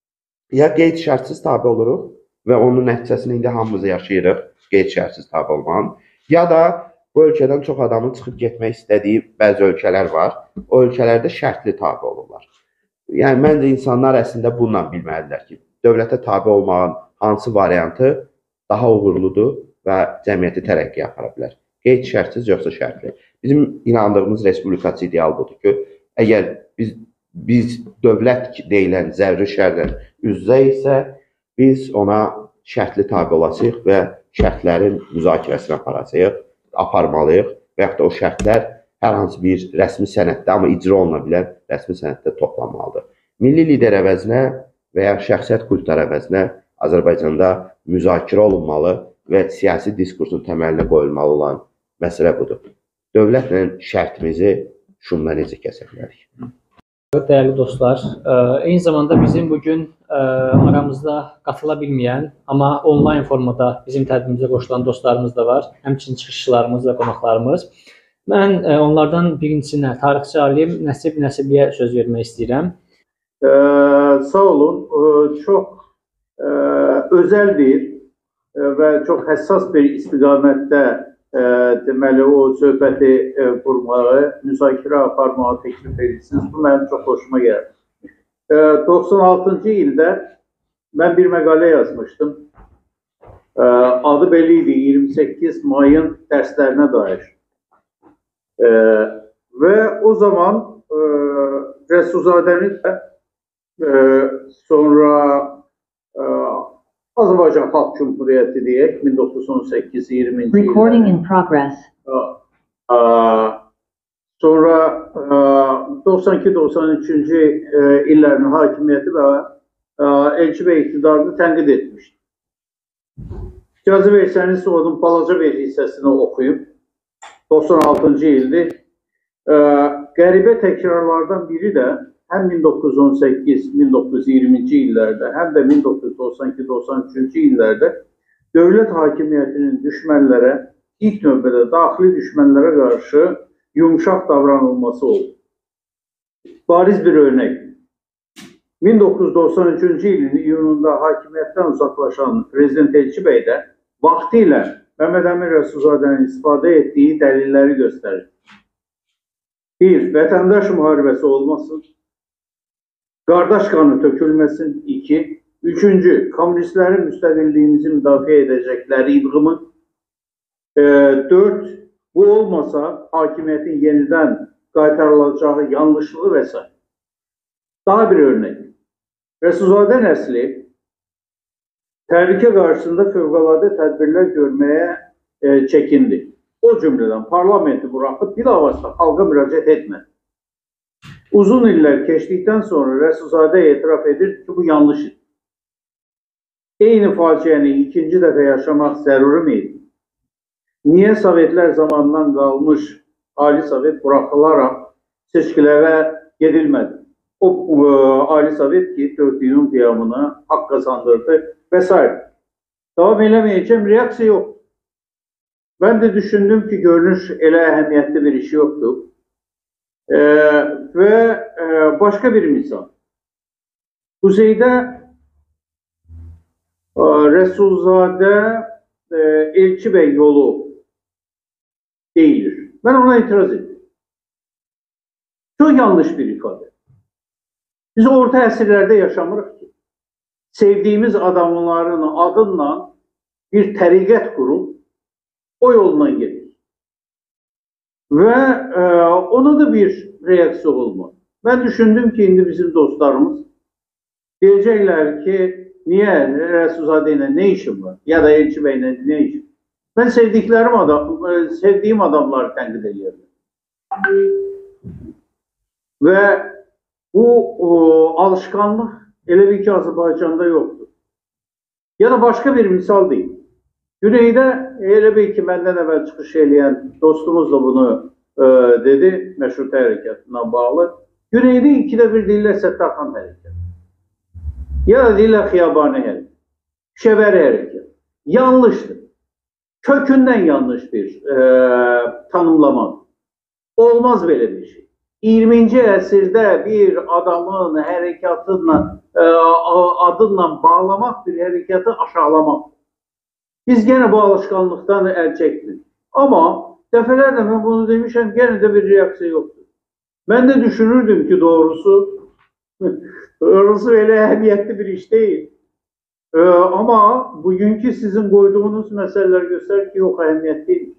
Ya qeyd şərtsiz tabe oluruq və onun nəticəsini indi hamımız yaşayırıq, qeyd şərtsiz tabe olmanın. Ya da bu ölkədən çox adamın çıxıb getmək istədiyi bəzi ölkələr var. O ölkələrdə şərtli tabe olurlar. Yəni məncə insanlar əslində bununla bilməlidirlər ki, dövlətə tabe olmağın hansı variantı daha uğurludur və cəmiyyəti tərəqqiyə apara bilər. Qeyd şərtsiz yoxsa şərtli. Bizim inandığımız respublikaçı ideal budur ki, əgər biz biz dövlət deyilən zəruri şərlə üz-üzə isə biz ona şərtli tabe olasıyıq və şərtlərin müzakirəsini aparacağıq, aparmalıyıq və yaxud da o şərtlər hər hansı bir rəsmi sənəddə, amma icra oluna bilən rəsmi sənəddə toplanmalıdır. Milli lider əvəzinə və ya şəxsiyyət kultları əvəzinə Azərbaycanda müzakirə olunmalı və siyasi diskursun təməlinə qoyulmalı olan məsələ budur. Dövlətlə şərtimizi şunla necə kəsə bilərik? Dəyərli dostlar, eyni zamanda bizim bugün aramızda qatıla bilməyən, amma onlayn formada bizim tədbirimizə qoşulan dostlarımız da var, həmçinin çıxışçılarımız və qonaqlarımız. Mən onlardan birincisinə, tarixçi alim Nəsib Nəsibiyə söz vermək istəyirəm. Ee, sağ olun, ee, çok e, özel bir e, və çox həssas bir istiqamətdə e, deməli o söhbəti e, qurmağı, müzakirə aparmağı təklif edirsiniz. Bu mənim çox xoşuma gəlir. E, doxsan altıncı ildə mən bir məqalə yazmışdım. E, adı belə idi, iyirmi səkkiz mayın dərslərinə dair. E, və o zaman e, Rəsulzadənin də e, sonra e, Azərbaycan Xalq Cumhuriyyəti deyək, min doqquz yüz on səkkiz iyirminci ildə. Recording in progress. Sonra doxsan iki doxsan üçüncü illərin hakimiyyəti və Elçi bəy iktidarını tənqid etmişdi. İcazə versəniz, onun balaca bir hissəsini oxuyub. doxsan altıncı ildir. Qəribə təkrarlardan biri də həm min doqquz yüz on səkkiz min doqquz yüz iyirminci illərdə, həm də min doqquz yüz doxsan iki doxsan üçüncü illərdə dövlət hakimiyyətinin düşmənlərə, ilk növbədə daxili düşmənlərə qarşı yumuşaq davranılması oldu. Bariz bir örnek. min doqquz yüz doxsan üçüncü ilin iyununda hakimiyyətdən uzaqlaşan Prezident Elçi bəy də vaxtilə Məhəmməd Əmin Rəsulzadənin istifadə etdiyi dəlilləri göstərir. Bir, vətəndaş müharibəsi olmasın. Qardaş qanı tökülməsin. İki, üçüncü, komünistlərin müstəqilliyimizi müdafiə edəcəkləri İBğımın. E, dörd, bu olmasa hakimiyyətin yenidən qaytarılacağı yanlışlığı və s. Daha bir örnek. Rəsulzadə nəsli təhlükə qarşısında fövqəladə tədbirlər görməyə e, çəkindi. O cümlədən parlamenti bırakıp bir havasında halka müracaat etmedi. Uzun iller keçdikdən sonra Rəsulzadə etiraf edir ki, bu yanlışdır. Eyni faciəni ikinci dəfə yaşamaq zəruri miydi? Niyə Sovetlər zamanından qalmış Ali Sovet bırakılaraq seçkilərə gedilmədi? O e, Ali Sovet ki, dörd iyun qiyamına haqq kazandırdı və s. Davam eləməyəcəm, reaksiya yox. Ben de düşündüm ki görünüş elə əhəmiyyətli bir iş yoktu. Ee, ve e, başka bir misal. Kuzeyde e, Rəsulzadə e, Elçi bəy yolu değildir. Ben ona itiraz ettim. Çok yanlış bir ifade. Biz orta əsrlərdə yaşamırıq ki, sevdiğimiz adamların adından bir təriqət kurup o yoldan gelir. Ve e, ona da bir reaksiyon olmadı. Ben düşündüm ki indi bizim dostlarımız diyecekler ki niye Rəsulzadə ile ne işim var? Ya da Elçi Bey ile ne işim? Ben sevdiklerim adam, sevdiğim adamları tənqid ediyorum. Ve bu o, alışkanlık elə bir ki Azərbaycanda yoktur. Ya da başka bir misal değil. Güneydə elə bil ki, məndən əvvəl çıxış edən dostumuz da bunu e, dedi, məşrutə hərəkatına bağlı. Güneydə ikidə bir deyirlər Səttarxan hərəkatı. Ya da deyirlər Xiyabani hərəkatı, Şebəri hərəkatı. Yanlışdır. Kökündən yanlış bir e, tanımlamadır. Olmaz belə bir şey. iyirminci əsrdə bir adamın hərəkatıyla, e, adıyla bağlamaq bir hərəkatı aşağılamaq. Biz gene bu alışkanlıktan el çektik. Ama defalarla ben bunu demişim, gene de bir reaksiyon yoktu. Ben de düşünürdüm ki doğrusu, doğrusu öyle ehemmiyetli bir iş değil. Ee, ama bugünkü sizin koyduğunuz meseleler gösterir ki yok, ehemmiyet değil.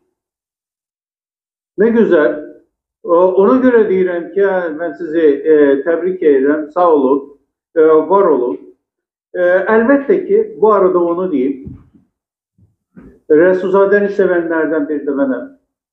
Ne güzel. Ee, ona göre diyorum ki ben sizi e, tebrik ederim. Sağ olun, e, var olun. E, elbette ki bu arada onu diyeyim. Resulzade'ni sevenlerden biri de benim.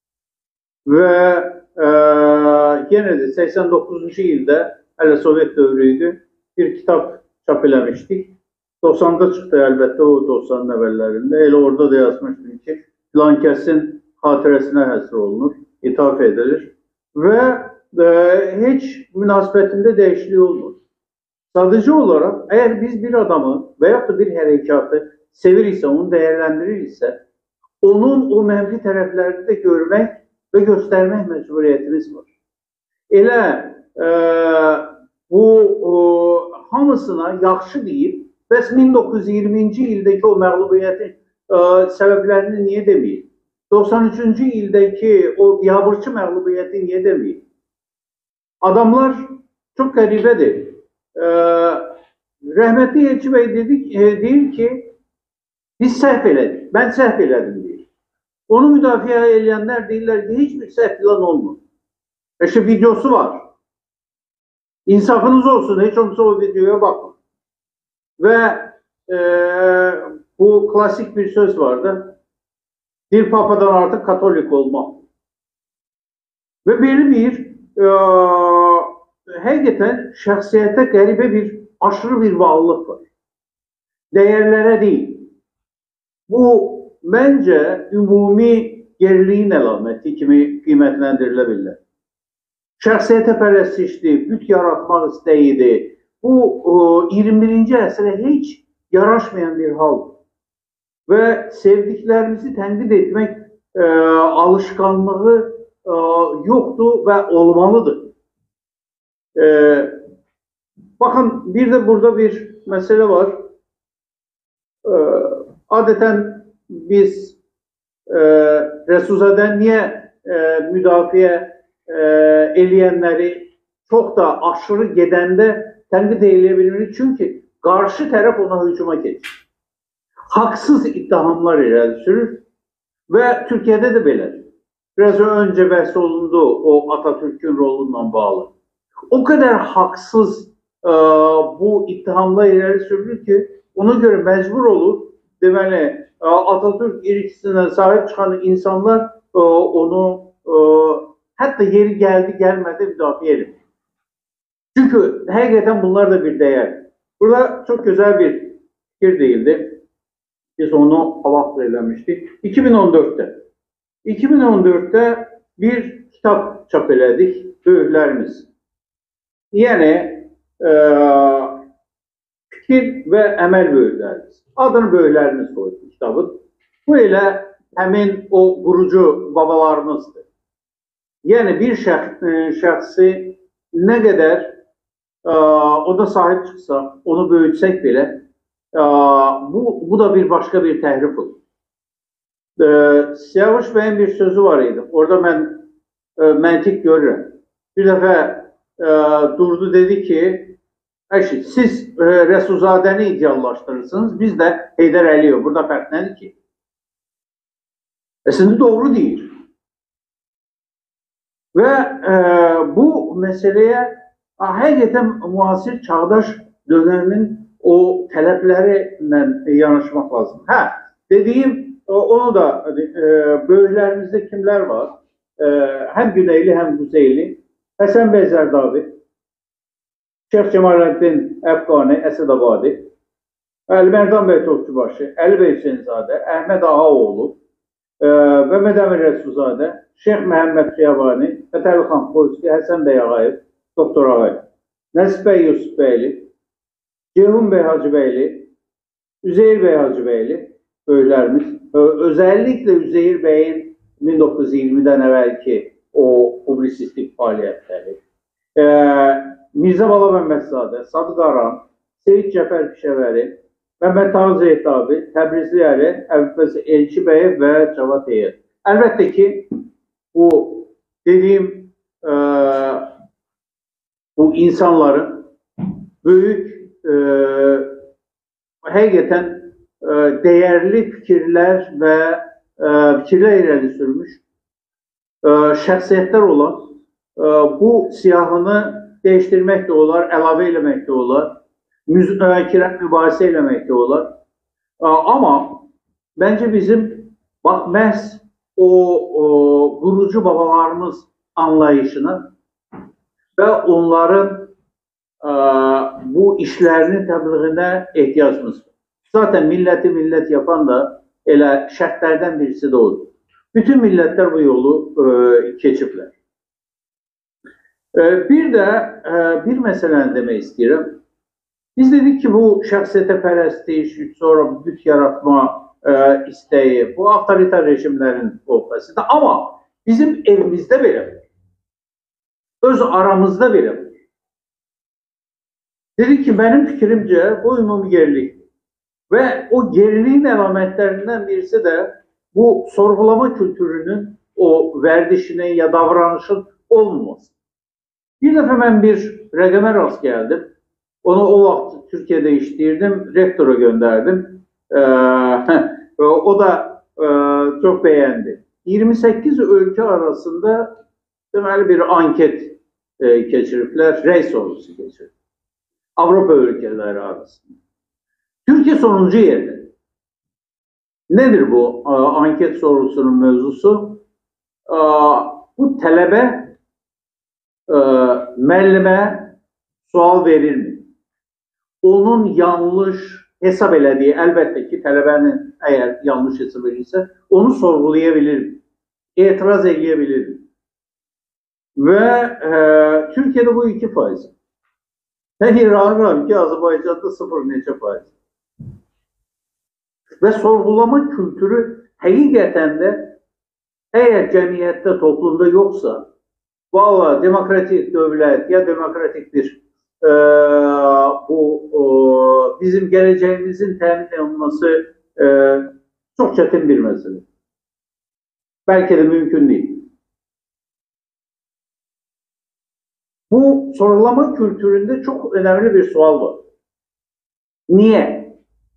Ve e, yine de seksen dokuzuncu yılda, hele Sovyet dövrüydü, bir kitap çap eləmişdik. doksanda çıktı elbette o doksanın evvellerinde. Hele orada da yazmıştım ki, Lankes'in hatiresine həsr olunur, ithaf edilir. Ve e, hiç münasebetinde değişikliği olmur. Sadece olarak eğer biz bir adamı veyahut da bir harekatı sevir ise, onu değerlendirir ise, onun o menfi tərəflərini de görmek ve göstermek mecburiyetimiz var. Elə e, bu o, hamısına yaxşı deyib, bəs min doqquz yüz iyirminci ildəki o məğlubiyyətin e, səbəblərini niye demeyib? doksan üçüncü ildəki o biabırçı məğlubiyyəti niye demeyib? Adamlar çok qəribədir. E, Rəhmətli Elçi Bey dedik, e, deyir ki, biz səhv elədik, ben səhv elədim deyir. Onu müdafiə edenler deyirlər ki, hiçbir səhv plan olmur. İşte videosu var. İnsafınız olsun, hiç olmazsa o videoya bakın. Ve e, bu klasik bir söz vardı. Bir papadan artık Katolik olmak. Ve belli bir e, hakikaten şəxsiyyətə qəribə bir, aşırı bir bağlılık var. Değerlere değil. Bu bence ümumi geriliğin əlaməti kimi qiymətləndirilə bilər. Şəxsiyyətə pərəstişdir, büt yaratmaq istəyidir. Bu o, iyirmi birinci əsrə heç yaraşmayan bir haldır. Ve sevdiklerimizi tənkit etmek e, alışkanlığı e, yoktu ve olmalıdır. E, bakın bir de burada bir mesele var. E, adeten biz e, Resulzade'den niye e, müdafiye e, eleyenleri çok da aşırı gedende tənkit eyleyebiliriz? Çünkü karşı taraf ona hücuma geçir. Haksız ittihamlar ileri sürür ve Türkiye'de de böyle. Biraz önce bahs olundu o Atatürk'ün rolundan bağlı. O kadar haksız e, bu ittihamlar ileri sürülür ki ona göre mecbur olur. Demeli Atatürk irikisine sahip çıkan insanlar e, onu e, hatta yeri geldi gelmedi müdafiye edin. Çünkü hakikaten bunlar da bir değer. Burada çok güzel bir fikir değildi. Biz onu havak eylemiştik. iki bin on dörtte. iki bin on dörtte bir kitap çap elədik. Böyüklerimiz. Yani e, fikir ve emel böyüklerimiz. Adını böyüklerimiz koydu kitabın. Bu ile hemen o kurucu babalarımızdır. Yani bir şəx, e, şəxsi ne kadar e, ona sahip çıksa, onu böyütsek bile e, bu, bu da bir başka bir təhrif olur. E, Siyavuş Bey'in bir sözü var idi. Orada ben e, məntiq görürüm. Bir defa e, durdu dedi ki Eşit, siz e, Resulzade'ni ideallaştırırsınız, biz de Heydər Əliyev. Burada fərq nədir ki? Aslında doğru değil. Ve e, bu meseleye hakikaten muasir çağdaş dönemin o tələbləriyle yanaşmak lazım. Ha, dediğim onu da e, böyüklerimizde kimler var? E, hem Güneyli hem Kuzeyli. Həsən bəy Zərdabi, Şeyx Cemaləddin Əfqani, Əsədabadi. Əlimərdan bəy Topçubaşı, Əli bəy Hüseynzadə, Əhməd Ağaoğlu, e, Mehmet Əmir Rəsulzadə, Şeyx Məhəmməd Xiyabani, Fətəli xan Poyski, Həsən bəy Ağayev, Doktor Ağayev, Nəsib bəy Yusufbəyli, Ceyhun bəy Hacıbəyli, Üzeyir bəy Hacıbəyli, böyüklərimiz, özellikle Üzeyir bəyin min doqquz yüz iyirmidən əvvəlki o publisistik fəaliyyətləri, e, Mirzə Bala Məmmədzadə, Sadıq Aran, Seyid Cəfər Pişəvəri, Məhəmməd Tağ Zeytabi, Təbrizli Əli, Əvvəz Elçi bəy və Cavad Heyət. Əlbəttə ki, bu dediyim e, bu insanların böyük e, həqiqətən e, değerli fikirlər və e, fikirlər irəli sürmüş e, şəxsiyyətlər olan e, bu siyahını değiştirmək də olar, əlavə eləmək də olar, müzakirə, mübahisə eləmək də olar. E, amma bence bizim bax məhz o, o qurucu babalarımız anlayışına və onların ə, bu işlərinin təbliğinə ehtiyacımız var. Zaten milləti millət yapan da elə şərtlərdən birisi də odur. Bütün millətlər bu yolu ə, keçiblər. Ə, bir də ə, bir məsələni demək istəyirəm. Biz dedik ki, bu şəxsiyyətə pərəstiş, sonra büt yaratma ə, istəyi, bu avtoritar rejimlərin olmasıdır. Amma bizim evimizdə belə, öz aramızda belə. Dedik ki, benim fikrimcə bu ümumi gerilik. Və o geriliğin əlamətlərindən birisi də bu sorgulama kültürünün o vərdişinin ya davranışın olmaması. Bir dəfə mən bir rəqəmə rast gəldim. Onu o vaxt Türkiye'de işləyirdim, rektora gönderdim. Ee, o da e, çok beğendi. iyirmi sekiz ülke arasında deməli bir anket e, geçiripler, rey sorusu geçirip. Avrupa ülkeleri arasında. Türkiye sonuncu yerde. Nedir bu e, anket sorusunun mevzusu? E, bu talebe e, müəllime sual verir mi? Onun yanlış hesap elədiği, elbette ki tələbənin eğer yanlış hesap edirsə, onu sorgulayabilir mi? İtiraz edebilir mi? Ve e, Türkiye'de bu iki faiz. Peki rağmen ki Azerbaycan'da sıfır neçə faiz. Ve sorgulama kültürü hakikaten de eğer cemiyette, toplumda yoksa, vallahi demokratik devlet ya demokratik bir e, bu o, bizim geleceğimizin temin olması e, çok çetin bir mesele. Belki de mümkün değil. Bu sorulama kültüründe çok önemli bir sual var. Niye?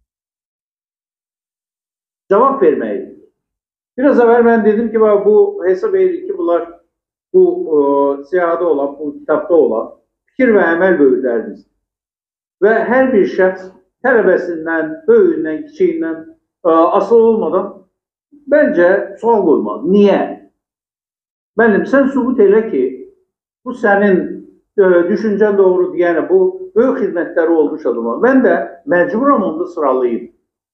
Cevap vermeyi. Biraz evvel ben dedim ki bu hesap eğri ki bunlar bu e, siyahada olan, bu kitapta olan fikir ve emel böyüklerimiz. Ve her bir şəxs tələbəsindən, böyüğündən, kiçiyindən e, asıl olmadan bence sual koymalı. Niye? Benim sen subut elə ki bu senin e, düşüncen doğru yani bu böyük hizmetleri olmuş adama. Ben de mecburam onda sıralayayım.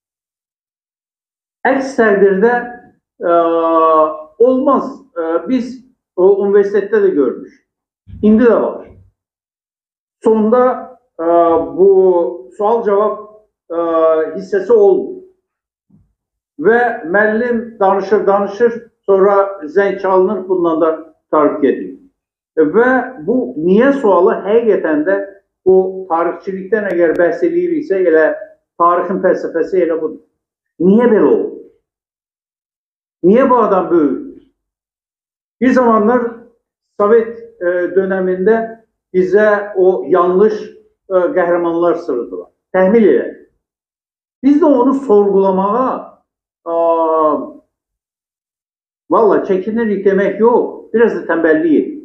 Əks təqdirdə e, olmaz. E, biz o üniversitede de görmüş. İndi de var. Sonda e, bu sual cevap e, hissesi olmuyor. Ve müəllim danışır danışır sonra zəng çalınır bundan da tarif edilir. Ve bu niye sualı həqiqətən de bu tarihçilikten eğer bəhs ediriksə elə tarihin fəlsəfəsi elə budur. Niye böyle oldu? Niye bu adam böyük? Bir zamanlar Sovet e, döneminde bize o yanlış e, qəhrəmanlar sırdılar. Təhmil elə. Biz de onu sorgulamağa aa, vallahi çekinirik demek yok. Biraz da tembelliği.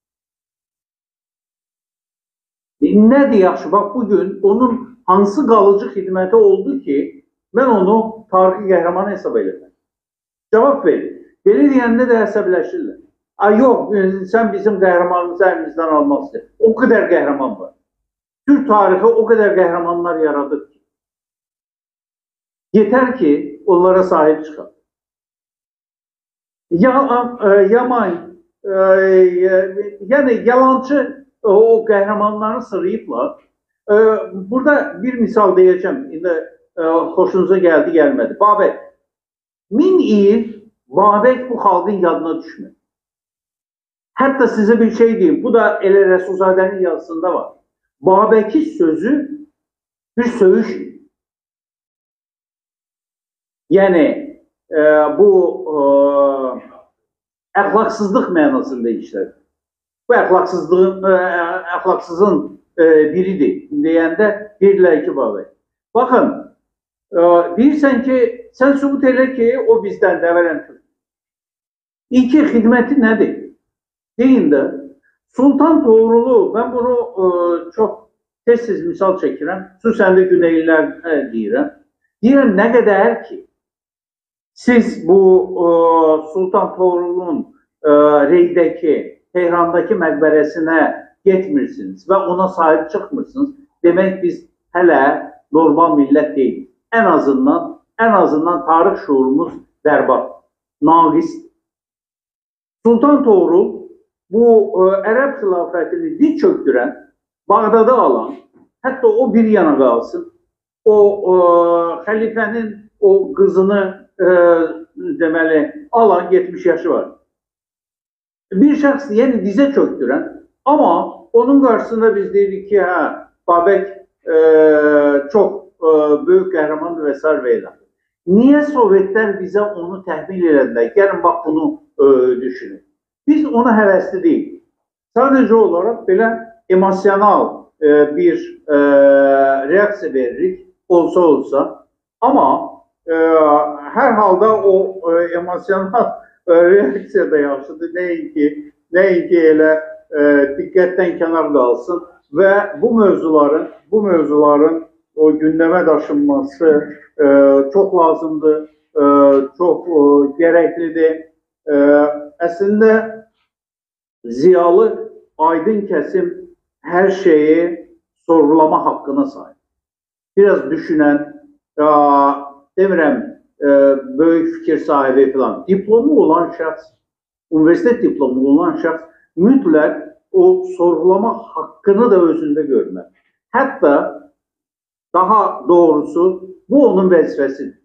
Nədir yaxşı? Bak bugün onun hansı qalıcı xidməti oldu ki ben onu tarihi qəhrəman hesab edirəm. Cevap verin. Belə deyəndə də əsəbləşirlər. Ay yok sen bizim qəhrəmanımızı əlimizdən almaq istəyir. O kadar qəhrəman var. Türk tarihi o kadar qəhrəmanlar yaradır ki. Yeter ki onlara sahip çıkalım. Ya, e, yaman, e, yani yalancı o qəhrəmanları sırayıblar. E, burada bir misal diyeceğim. Yine e, hoşunuza geldi gelmedi. Babək. Min il Babək bu xalqın yadına düşmür. Hatta size bir şey diyeyim. Bu da Elə Rəsulzadənin yazısında var. Babək'in sözü bir sövüş. Yani e, bu e, əxlaqsızlıq mənasında işler. Bu əxlaqsızlığın, e, əxlaqsızın e, biridir. Deyəndə deyirlər ki, Babək. Bakın, e, deyirsən ki, sen sübut elə ki, o bizden dəvələn tut. İki xidməti nədir? Deyin də, Sultan Toğrulu, ben bunu e, çok tez-tez misal çəkirəm. Xüsusən də Güneyliler e, deyirəm. Deyirəm, nə qədər ki, siz bu e, Sultan Toğrulun e, Reydəki, Tehrandakı məqbərəsinə getmirsiniz və ona sahip çıkmırsınız. Demək biz hələ normal millət deyilik. En azından, en azından tarix şuurumuz berbat, naqisdir. Sultan Toğrul bu e, Ərəb xilafətini dik çöktürən, Bağdadı alan, hətta o bir yana qalsın, o e, xəlifənin o qızını e, deməli alan yetmiş yaşı var. Bir şəxs yəni dizə çöktürən, amma onun qarşısında biz deyirik ki, hə, Babək e, çox e, böyük qəhrəmandır və sair və elə. Niyə Sovetlər bizə onu təhvil edəndə? Gəlin bax bunu e, düşünün. Biz ona həvəsli deyil. Sadəcə olaraq belə emosional e, bir e, reaksiya veririk, olsa olsa. Amma e, hər halda o e, emosional e, reaksiya da yaxşıdır. Nəinki, nəinki elə e, diqqətdən kənar qalsın və bu mövzuların, bu mövzuların o gündəmə daşınması e, çox lazımdır, e, çox e, gərəklidir. E, əslində ziyalı, aydın kesim her şeyi sorgulama hakkına sahip. Biraz düşünen, ya, demirəm, e, böyük fikir sahibi falan, diplomu olan şəxs, üniversitet diplomu olan şəxs mütləq o sorgulama hakkını da özünde görmək. Hatta daha doğrusu bu onun vəzifəsidir.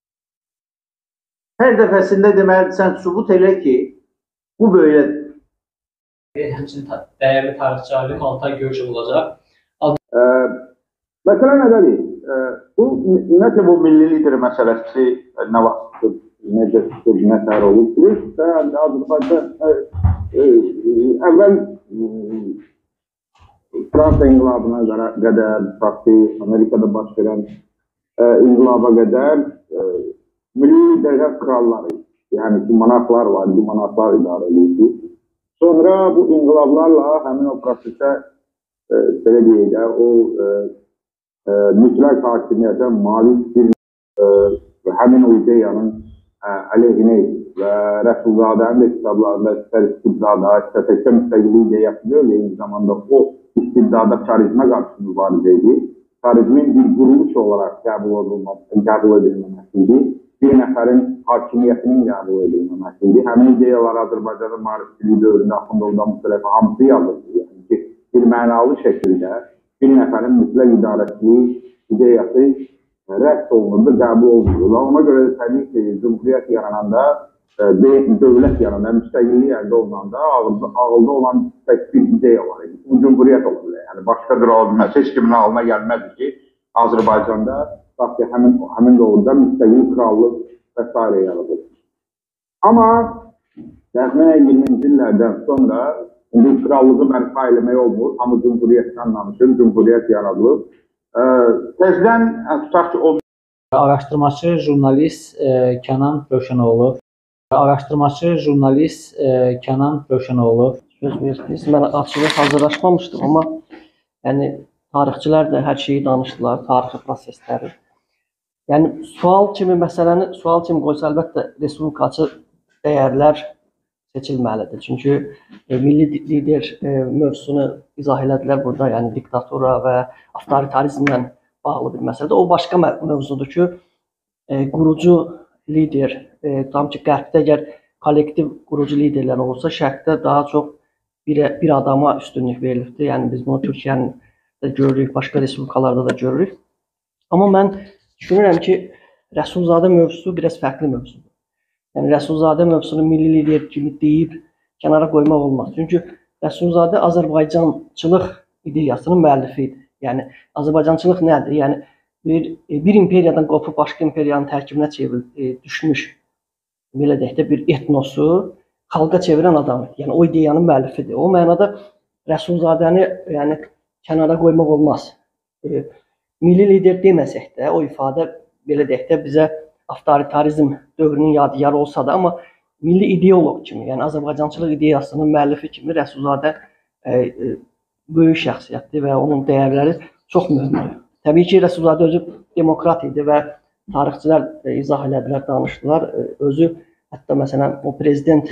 Her dəfəsində deməli sən sübut elə ki, bu böylədir. Həmçinin dəyərli tarixçi alim Altay Göyçək olacaq. Məsələ nədədir? Bu, nəsə bu milli lider məsələsi nə vaxtdır, necə çıxır, nə tər olub? Azərbaycan əvvəl Fransa inqilabına qədər, tutaq Amerikada baş verən inqilaba qədər milli liderlər kralları, yəni ki, monarxlar var, bu monarxlar idarə edir. Sonra bu inqilablarla həmin o prosesə e, belə deyək də, o e, e, mütləq hakimiyyətə malik bir e, həmin o ideyanın e, əleyhinə və Rəsulzadənin də kitablarında istər istibdada, istər təkcə müstəqillik ideyası deyil, eyni zamanda o istibdada çarizmə qarşı mübarizə idi. Çarizmin bir quruluş olaraq qəbul edilməməsidir. Bir nəfərin hakimiyyətinin qəbul edilməməsidir. Həmin ideyalar Azərbaycanın maarifçiliyi dövründə Axundovdan müxtəlif hamısı yazılır. Yəni ki, bir mənalı şəkildə bir nəfərin mütləq idarəçiliyi ideyası rədd olunurdu, qəbul olunurdu. Ona görə də təbii ki, cümhuriyyət yarananda, dövlət yarananda, müstəqillik əldə olunanda ağılda olan tək bir ideya var idi. Bu cümhuriyyət ola bilər. Yəni başqa bir ola bilməz. Heç kimin ağlına gəlməzdir ki, Azərbaycanda ki, həmin, həmin doğruda müstəqil krallıq və s. yaradılır. Amma təxminən iyirminci illərdən sonra indi krallığı bərpa eləmək olmur. Amma cümhuriyyətdən danışır, cümhuriyyət yaradılır. E, Təzdən tutaq ki, o... Araşdırmaçı, jurnalist e, Kənan Rövşənoğlu. Araşdırmaçı, jurnalist e, Kənan Rövşənoğlu. Söz verirsiniz. Mən açılış hazırlaşmamışdım, amma yəni, tarixçilər də hər şeyi danışdılar, tarixi prosesləri. Yəni, sual kimi məsələni, sual kimi qoysa, əlbəttə, respublikaçı dəyərlər seçilməlidir. Çünki e, milli lider e, mövzusunu izah elədilər burada, yəni diktatura və avtoritarizmlə bağlı bir məsələdir. O başqa mövzudur ki, e, qurucu lider, e, tam ki qərbdə əgər kollektiv qurucu liderlər olsa, şərqdə daha çox bir, bir adama üstünlük verilibdir. Yəni biz bunu Türkiyənin də görürük, başqa respublikalarda da görürük. Amma mən düşünürəm ki, Rəsulzadə mövzusu biraz fərqli mövzudur. Yəni Rəsulzadə mövzusunu milli lider kimi deyib kənara qoymaq olmaz. Çünki Rəsulzadə Azərbaycançılıq ideyasının müəllifi idi. Yəni Azərbaycançılıq nədir? Yəni bir, bir imperiyadan qopub başqa imperiyanın tərkibinə çevir, e, düşmüş belə deyək də bir etnosu xalqa çevirən adam idi. Yəni o ideyanın müəllifidir. O mənada Rəsulzadəni yəni kənara qoymaq olmaz. E, milli lider deməsək də o ifadə belə deyək də bizə avtoritarizm dövrünün yadigarı olsa da, amma milli ideoloq kimi, yəni Azərbaycançılıq ideyasının müəllifi kimi Rəsulzadə e, e, böyük şəxsiyyətdir və onun dəyərləri çox mühümdür. Təbii ki, Rəsulzadə özü demokrat idi və tarixçilər e, izah elədilər, danışdılar. E, özü hətta məsələn o prezident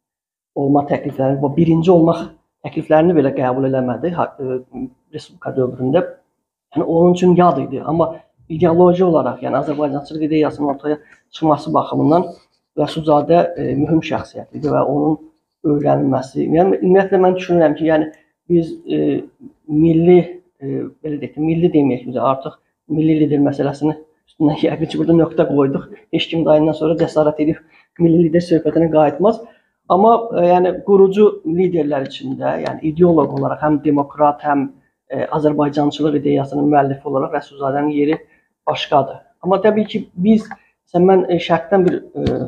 olma təkliflərini, o birinci olmaq təkliflərini belə qəbul eləmədi e, Respublika dövründə. Yəni onun üçün yad idi, amma ideoloji olaraq, yəni Azərbaycançılıq ideyasının ortaya çıxması baxımından Rəsulzadə e, mühüm şəxsiyyət idi və onun öyrənilməsi. Yəni ümumiyyətlə mən düşünürəm ki, yəni biz e, milli e, belə deyək, milli deməyək, artıq milli lider məsələsini üstündən yəqin ki, burada nöqtə qoyduq. Heç kim dayından sonra cəsarət edib milli lider söhbətinə qayıtmaz. Amma e, yəni qurucu liderlər içində, yəni ideoloq olaraq həm demokrat, həm e, Azərbaycançılıq ideyasının müəllifi olaraq Rəsulzadənin yeri başqadır. Amma təbii ki, biz, sən mən e, şərqdən bir e,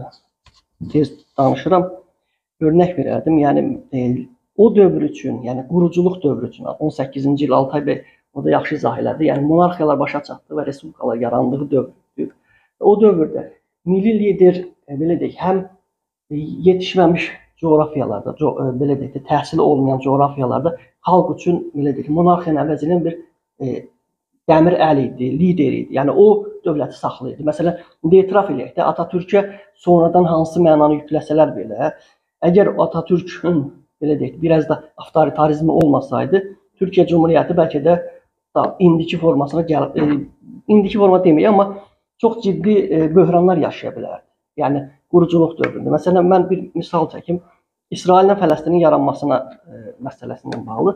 tez danışıram, örnək verərdim. Yəni e, o dövr üçün, yəni quruculuq dövrü üçün, on səkkizinci il Altay bəy o da yaxşı izah elədi. Yəni monarxiyalar başa çatdı və respublikalar yarandığı dövrdür. O dövrdə milli lider e, belə deyək, həm yetişməmiş coğrafiyalarda, co e, belə deyək, təhsili olmayan coğrafiyalarda xalq üçün belə deyək, monarxiyanın əvəzinə bir e, dəmir əl idi, lider idi. Yəni o dövləti saxlayırdı. Məsələn, indi etiraf eləyək də Atatürkə sonradan hansı mənanı yükləsələr belə, əgər Atatürkün belə deyək, biraz da avtoritarizmi olmasaydı, Türkiyə Cumhuriyyəti bəlkə də da indiki formasına gəlib, e, indiki forma deməyək, amma çox ciddi e, böhranlar yaşaya bilərdi. Yəni quruculuq dövründə. Məsələn, mən bir misal çəkim. İsraillə Fələstinin yaranmasına e, məsələsindən bağlı.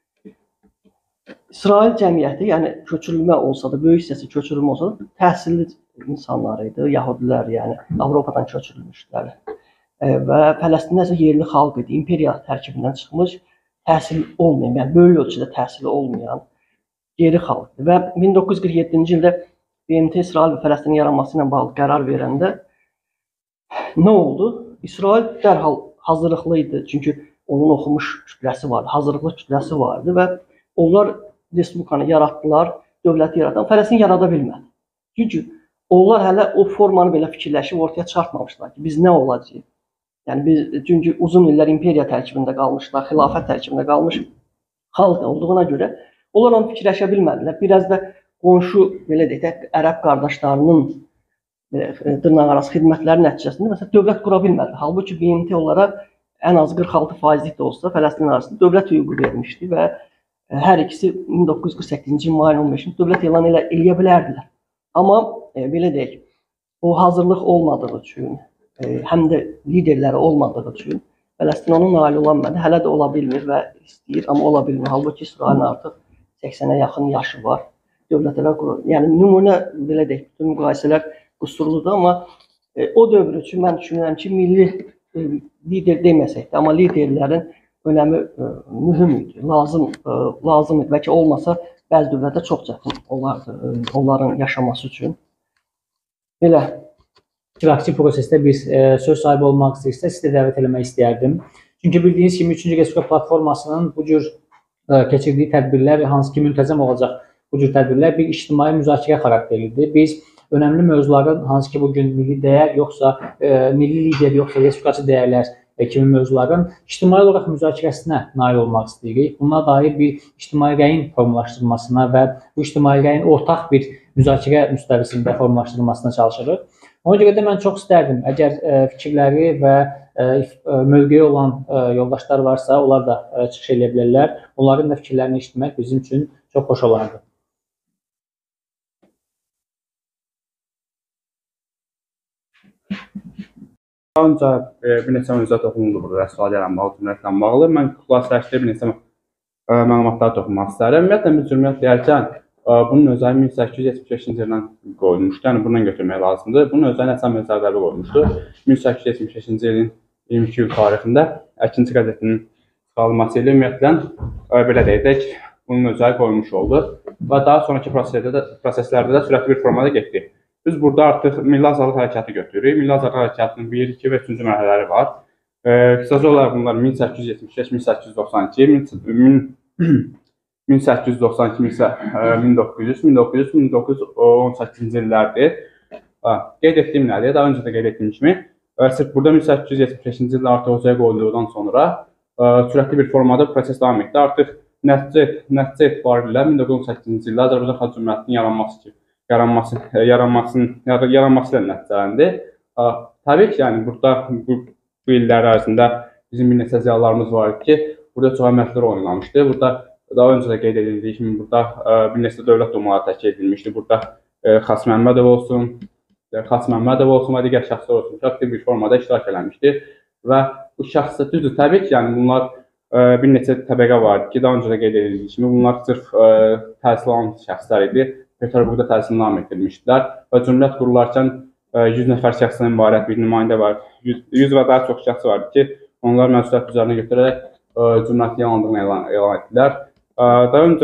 İsrail cəmiyyəti, yəni köçürülmə olsa da, böyük hissəsi köçürülmə olsa da, təhsilli insanlar idi, yəhudilər, yəni Avropadan köçürülmüşdülər. E, və Fələstində isə yerli xalq idi, imperiya tərkibindən çıxmış, təhsil olmayan, yəni böyük ölçüdə təhsili olmayan geri xalqdır. Və min doqquz yüz qırx yeddinci ildə B M T İsrail və Fələstinin yaranması ilə bağlı qərar verəndə nə oldu? İsrail dərhal hazırlıqlı idi, çünki onun oxumuş kütləsi vardı, hazırlıqlı kütləsi vardı və onlar respublikanı yaratdılar, dövləti yaratan, Fələstin yarada bilmədi. Çünki onlar hələ o formanı belə fikirləşib ortaya çıxartmamışlar ki, biz nə olacağıq? Yəni biz, çünki uzun illər imperiya tərkibində qalmışlar, xilafət tərkibində qalmış xalq olduğuna görə onlar onu fikirləşə bilmədilər. Biraz da qonşu, belə deyək də, ərəb qardaşlarının dırnaqarası xidmətləri nəticəsində məsələn dövlət qura bilmədi. Halbuki B M T onlara ən az qırx altı faizlik də olsa Fələstin arasında dövlət hüququ vermişdi və hər ikisi min doqquz yüz qırx səkkizinci il mayın on beşində dövlət elan elə, eləyə bilərdilər. Amma e, belə deyək, o hazırlıq olmadığı üçün, e, həm də liderləri olmadığı üçün Fələstin ona nail ola bilmədi. Hələ də ola bilmir və istəyir, amma ola bilmir. Halbuki İsrailin artıq səksənə yaxın yaşı var. Dövlətlər qurur. Yəni nümunə belə deyək, bütün müqayisələr qüsurludur, amma e, o dövr üçün mən düşünürəm ki, milli e, lider deməsək də, amma liderlərin önəmi e, mühüm idi, lazım, e, lazım idi. Bəlkə olmasa bəzi dövlətdə çox çətin olardı e, onların yaşaması üçün. Belə. İnteraktiv prosesdə biz e, söz sahibi olmaq istəyirsə, sizi də dəvət eləmək istəyərdim. Çünki bildiyiniz kimi üçüncü Respublika platformasının bu cür e, keçirdiyi tədbirlər, hansı ki müntəzəm olacaq bu cür tədbirlər bir ictimai müzakirə xarakterlidir. Biz önəmli mövzuların, hansı ki bugün milli dəyər, yoxsa e, milli lider, yoxsa respublikaçı dəyərlər e, kimi mövzuların ictimai olaraq müzakirəsinə nail olmaq istəyirik. Buna dair bir ictimai rəyin formalaşdırılmasına və bu ictimai rəyin ortaq bir müzakirə müstəvisində formalaşdırılmasına çalışırıq. Ona görə də mən çox istərdim, əgər e, fikirləri və e, mövqeyi olan e, yoldaşlar varsa, onlar da e, çıxış edə bilərlər. Onların da fikirlərini eşitmək bizim üçün çox xoş olardı. Ancaq e, bir neçə mövzuya toxunuldu burada Rəssadə ilə bağlı, cümləətlə bağlı. Mən xüsusiləşdirib bir neçə e, məlumatlara toxunmaq istərəm. Ümumiyyətlə biz cümlət deyərkən e, bunun özəyi min səkkiz yüz yetmiş beşinci ildən qoyulmuşdu. Yəni bundan götürmək lazımdır. Bunun özəyi Həsən bəy Sərdəbi qoymuşdu. min səkkiz yüz yetmiş beşinci ilin iyirmi iki iyul tarixində Əkinçi qəzetinin çıxarılması ilə ümumiyyətlə e, belə deyək, bunun özəyi qoyulmuş oldu və daha sonraki proseslərdə də, proseslərdə də sürətli bir formada getdi. Biz burada artıq Milli Azadlıq Hərəkatı götürürük. Milli Azadlıq Hərəkatının bir, iki və üçüncü mərhələləri var. E, qısaca olaraq bunlar min səkkiz yüz yetmiş beş, min səkkiz yüz doxsan iki, min səkkiz yüz doxsan iki, min doqquz yüz, min doqquz yüz, min doqquz yüz on səkkizinci illərdir. Qeyd etdiyim nədir? Daha öncə də qeyd etdiyim kimi, sırf burada min səkkiz yüz yetmiş beşinci ildə artıq ortaya qoyulduqdan sonra sürətli bir formada proses davam etdi. Artıq nəticə, nəticə etibarilə min doqquz yüz on səkkizinci ildə Azərbaycan Xalq Cümhuriyyətinin yaranması ki, yaranması, yaranmasının, yaranması ilə nəticələndi. Təbii ki, yəni burada bu, bu illər ərzində bizim bir neçə ziyalarımız var ki, burada çox əməklər oynanmışdı. Burada daha öncə də qeyd edildiyi kimi burada bir neçə dövlət dumaları təşkil edilmişdi. Burada Xas Məmmədov olsun, Xas Məmmədov olsun və digər şəxslər olsun, aktiv bir formada iştirak eləmişdi. Və bu şəxslər düzdür, təbii ki, yəni bunlar bir neçə təbəqə var ki, daha öncə də qeyd edildiyi kimi bunlar sırf təhsil alan şəxslər idi. Peterburqda təhsil nam etdirmişdilər və cümlət qurularkən yüz nəfər şəxsdən ibarət bir nümayəndə var. yüz və daha çox şəxs vardı ki, onlar məsuliyyət üzərinə götürərək cümlətin yalandığını elan, elan etdilər. Daha öncə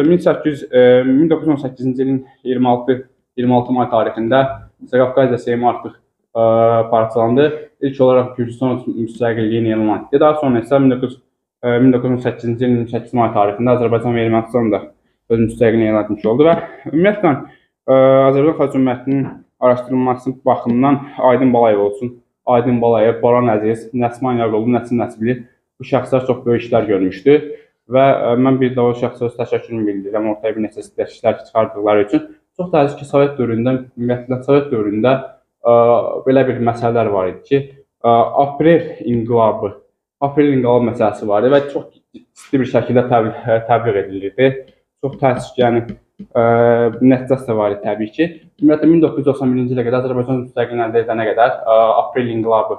min doqquz yüz on səkkizinci ilin iyirmi altı, iyirmi altı may tarixində Qafqasiya Seymi artıq parçalandı. İlk olaraq Gürcüstan müstəqilliyini elan etdi. Daha sonra isə min doqquz yüz on səkkizinci ilin iyirmi səkkiz may tarixində Azərbaycan və Ermənistan da öz müstəqilliyini elan etmiş oldu və ümumiyyətlə Azərbaycan Xalq Cümhuriyyətinin araşdırılması baxımından Aydın Balayev olsun, Aydın Balayev, Baran Əziz, Nəsman Yaqoğlu, Nəsim Nəsibli bu şəxslər çox böyük işlər görmüşdü və mən bir daha o şəxsə öz təşəkkürümü bildirirəm ortaya bir neçə işlər çıxardıqları üçün. Çox təəssüf ki, Sovet dövründə, ümumiyyətlə Sovet dövründə belə bir məsələlər var idi ki, Aprel inqilabı, Aprel inqilabı məsələsi var idi və çox ciddi bir şəkildə təbliğ edilirdi. Çox təəssüf ki, yəni nəticəsi də var idi təbii ki. Ümumiyyətlə min doqquz yüz doxsan birinci ilə qədər Azərbaycan müstəqilliyini əldə edənə qədər Aprel inqilabı,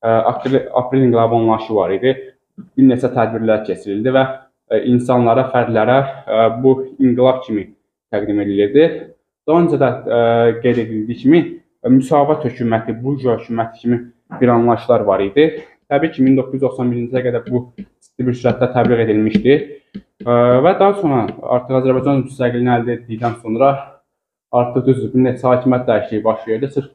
Aprel inqilabı anlayışı var idi. Bir neçə tədbirlər keçirildi və insanlara, fərdlərə bu inqilab kimi təqdim edilirdi. Daha öncə də qeyd edildiyi kimi müsavat hökuməti, burjuva hökuməti kimi bir anlayışlar var idi. Təbii ki, min doqquz yüz doxsan birinci ilə qədər bu ciddi bir sürətdə təbliğ edilmişdi. Və daha sonra artıq Azərbaycan müstəqilliyini əldə etdikdən sonra artıq düzdür, bir neçə hakimiyyət dəyişikliyi baş verdi. Sırf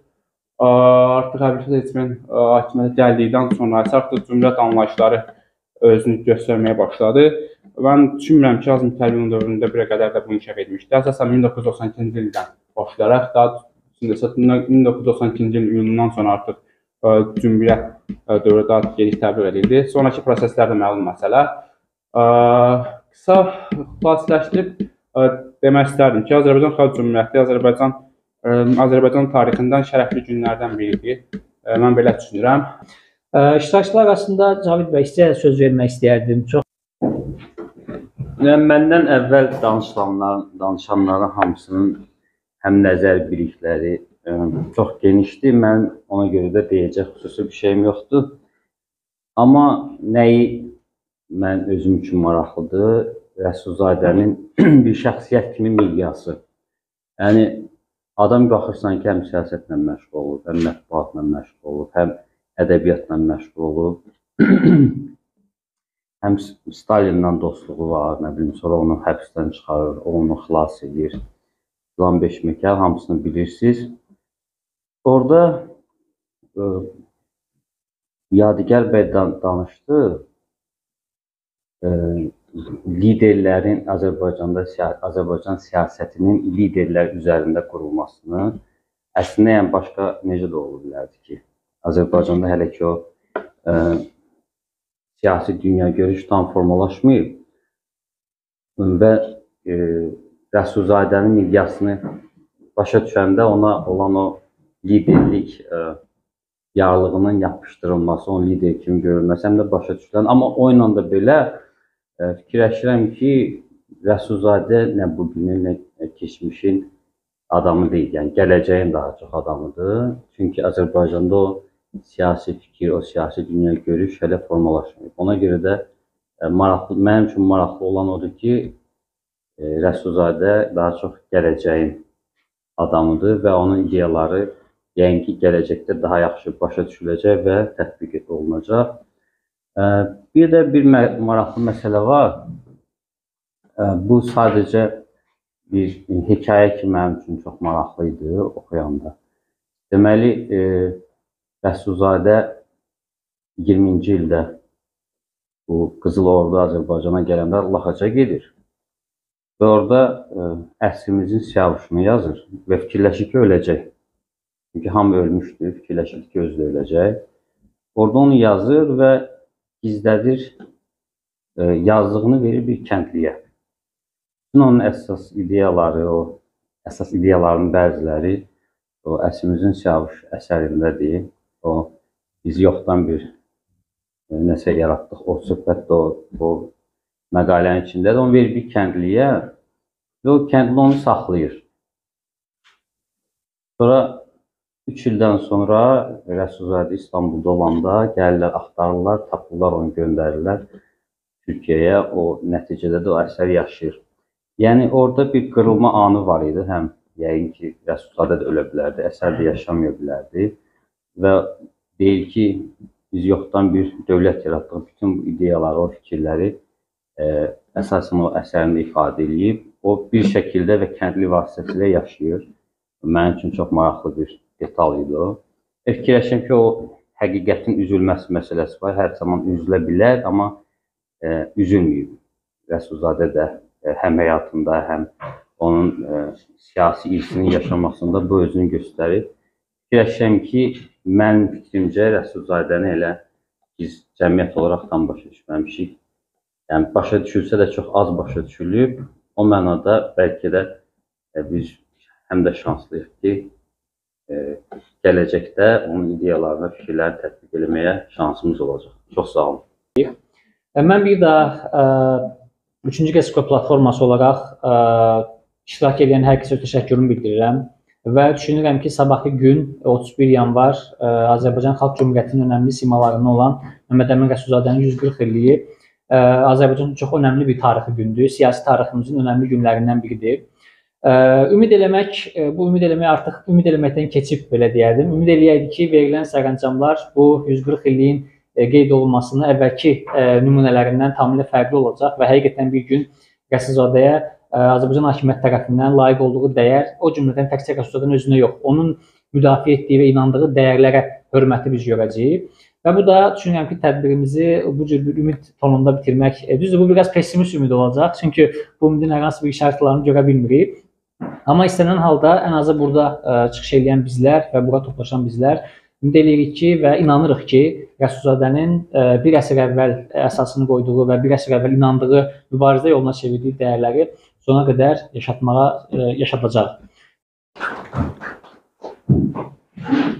artıq Əbülfət Seçmen hakimiyyətə gəldikdən sonra artıq cümhuriyyət anlayışları özünü göstərməyə başladı. Mən düşünmürəm ki, Azmi Tərbiyyənin dövründə bir qədər də bunu inkişaf etmişdi. Əsasən min doqquz yüz doxsan ikinci ildən başlayaraq, daha min doqquz yüz doxsan ikinci il iyunundan sonra artıq cümhuriyyət dövrü daha geniş təbliğ edildi. Sonraki proseslər də məlum məsələ. Qısa xüsusiləşdirib demək istərdim ki, Azərbaycan Xalq Cümhuriyyəti Azərbaycan Azərbaycan tarixindən şərəfli günlərdən biridir. Mən belə düşünürəm. İştirakçılar arasında Cavid bəy sizə söz vermək istəyərdim. Çox Yəni, məndən əvvəl danışanların, danışanların hamısının həm nəzər bilikləri çox genişdir. Mən ona görə də deyəcək xüsusi bir şeyim yoxdur. Amma nəyi mən özüm üçün maraqlıdır, Rəsulzadənin bir şəxsiyyət kimi miqyası. Yəni, adam baxırsan ki, həm siyasətlə məşğul olur, həm mətbuatla məşğul olur, həm ədəbiyyatla məşğul olur. Həm Stalinlə dostluğu var, nə bilim, sonra onu həbsdən çıxarır, onu xilas edir. Plan beş məkər, hamısını bilirsiniz. Orada e, Yadigar bəy danışdı, e, liderlərin Azərbaycanda, Azərbaycan siyasətinin liderlər üzərində qurulmasını. Əslində, yəni başqa necə də ola bilərdi ki, Azərbaycanda hələ ki o e, siyasi dünya görüş tam formalaşmayıb və e, Rəsulzadənin miqyasını başa düşəndə ona olan o liderlik e, yarlığının yapışdırılması, onun lider kimi görülməsi həm də başa düşülən. Amma o ilə də belə e, fikirləşirəm ki, Rəsulzadə nə bugünün, nə keçmişin adamı deyil, yəni gələcəyin daha çox adamıdır. Çünki Azərbaycanda o siyasi fikir, o siyasi dünya görüş hələ formalaşmayıb. Ona görə də e, maraqlı, mənim üçün maraqlı olan odur ki, e, Rəsulzadə daha çox gələcəyin adamıdır və onun ideyaları yəni ki, gələcəkdə daha yaxşı başa düşüləcək və tətbiq olunacaq. E, bir də bir maraqlı məsələ var. E, bu sadəcə bir hekayə ki, mənim üçün çox maraqlı idi oxuyanda. Deməli, e, Rəsulzadə iyirminci ildə bu Qızıl Ordu Azərbaycana gələndə Laxaca gedir. Və orada e, əsrimizin siyavuşunu yazır və fikirləşir ki, öləcək. Çünki hamı ölmüşdür, fikirləşir ki, özü də öləcək. Orada onu yazır və gizlədir, e, yazdığını verir bir kəndliyə. Onun əsas ideyaları, o əsas ideyalarının bəziləri o əsrimizin siyavuş əsərindədir. O biz yoxdan bir e, nəsə yaratdıq, o söhbət də o, o məqalənin içindədir. Onu verir bir kəndliyə və o kəndli onu saxlayır. Sonra üç ildən sonra Rəsulzadə İstanbulda olanda gəlirlər, axtarırlar, tapırlar, onu göndərirlər Türkiyəyə. O nəticədə də o əsər yaşayır. Yəni orada bir qırılma anı var idi. Həm yəqin ki, Rəsulzadə də ölə bilərdi, əsər də yaşamaya bilərdi. Və deyir ki, biz yoxdan bir dövlət yaratdıq, bütün bu ideyaları, o fikirləri e, əsasən o əsərində ifadə edib, o bir şəkildə və kəndli vasitəsilə yaşayır. Mənim üçün çox maraqlı bir detal idi o. E, fikirləşirəm ki, o həqiqətin üzülməsi məsələsi var, hər zaman üzülə bilər, amma e, üzülməyib. Rəsulzadə də e, həm həyatında, həm onun e, siyasi irsinin yaşamasında bu özünü göstərir. Fikirləşirəm ki, mənim fikrimcə Rəsulzadəni elə biz cəmiyyət olaraq tam başa düşməmişik. Yəni, başa düşülsə də çox az başa düşülüb. O mənada bəlkə də e, biz həm də şanslıyıq ki, e, gələcəkdə onun ideyalarına, fikirlərini tətbiq eləməyə şansımız olacaq. Çox sağ olun. Mən bir daha üçüncü Qesko platforması olaraq ə, iştirak edən hər kəsə təşəkkürümü bildirirəm. Və düşünürəm ki, sabahı gün otuz bir yanvar ə, Azərbaycan Xalq Cümhuriyyətinin önəmli simalarından olan Məhəmməd Əmin Rəsulzadənin yüz qırx illiyi ə, Azərbaycan üçün çox önəmli bir tarixi gündür. Siyasi tariximizin önəmli günlərindən biridir. Ə, ümid eləmək, bu ümid eləmək artıq ümid eləməkdən keçib, belə deyərdim. Ümid eləyərdik ki, verilən sərəncamlar bu yüz qırx illiyin qeyd olunmasının əvvəlki ə, nümunələrindən tamamilə fərqli olacaq və həqiqətən bir gün Rəsulzadəyə Azərbaycan hakimiyyəti tərəfindən layiq olduğu dəyər, o cümlədən təkcə Rəsulzadənin özünə yox, onun müdafiə etdiyi və inandığı dəyərlərə hörməti biz görəcəyik. Və bu da düşünürəm ki, tədbirimizi bu cür bir ümid tonunda bitirmək, düzdür, bu biraz pessimist ümid olacaq, çünki bu ümidin hər hansı bir şərtlərini görə bilmirik. Amma istənilən halda ən azı burada ə, çıxış edən bizlər və bura toplaşan bizlər ümid edirik ki və inanırıq ki, Rəsulzadənin ə, bir əsr əvvəl əsasını qoyduğu və bir əsr əvvəl inandığı mübarizə yoluna çevirdiyi dəyərləri sona qədər yaşatmağa ə, yaşadacaq.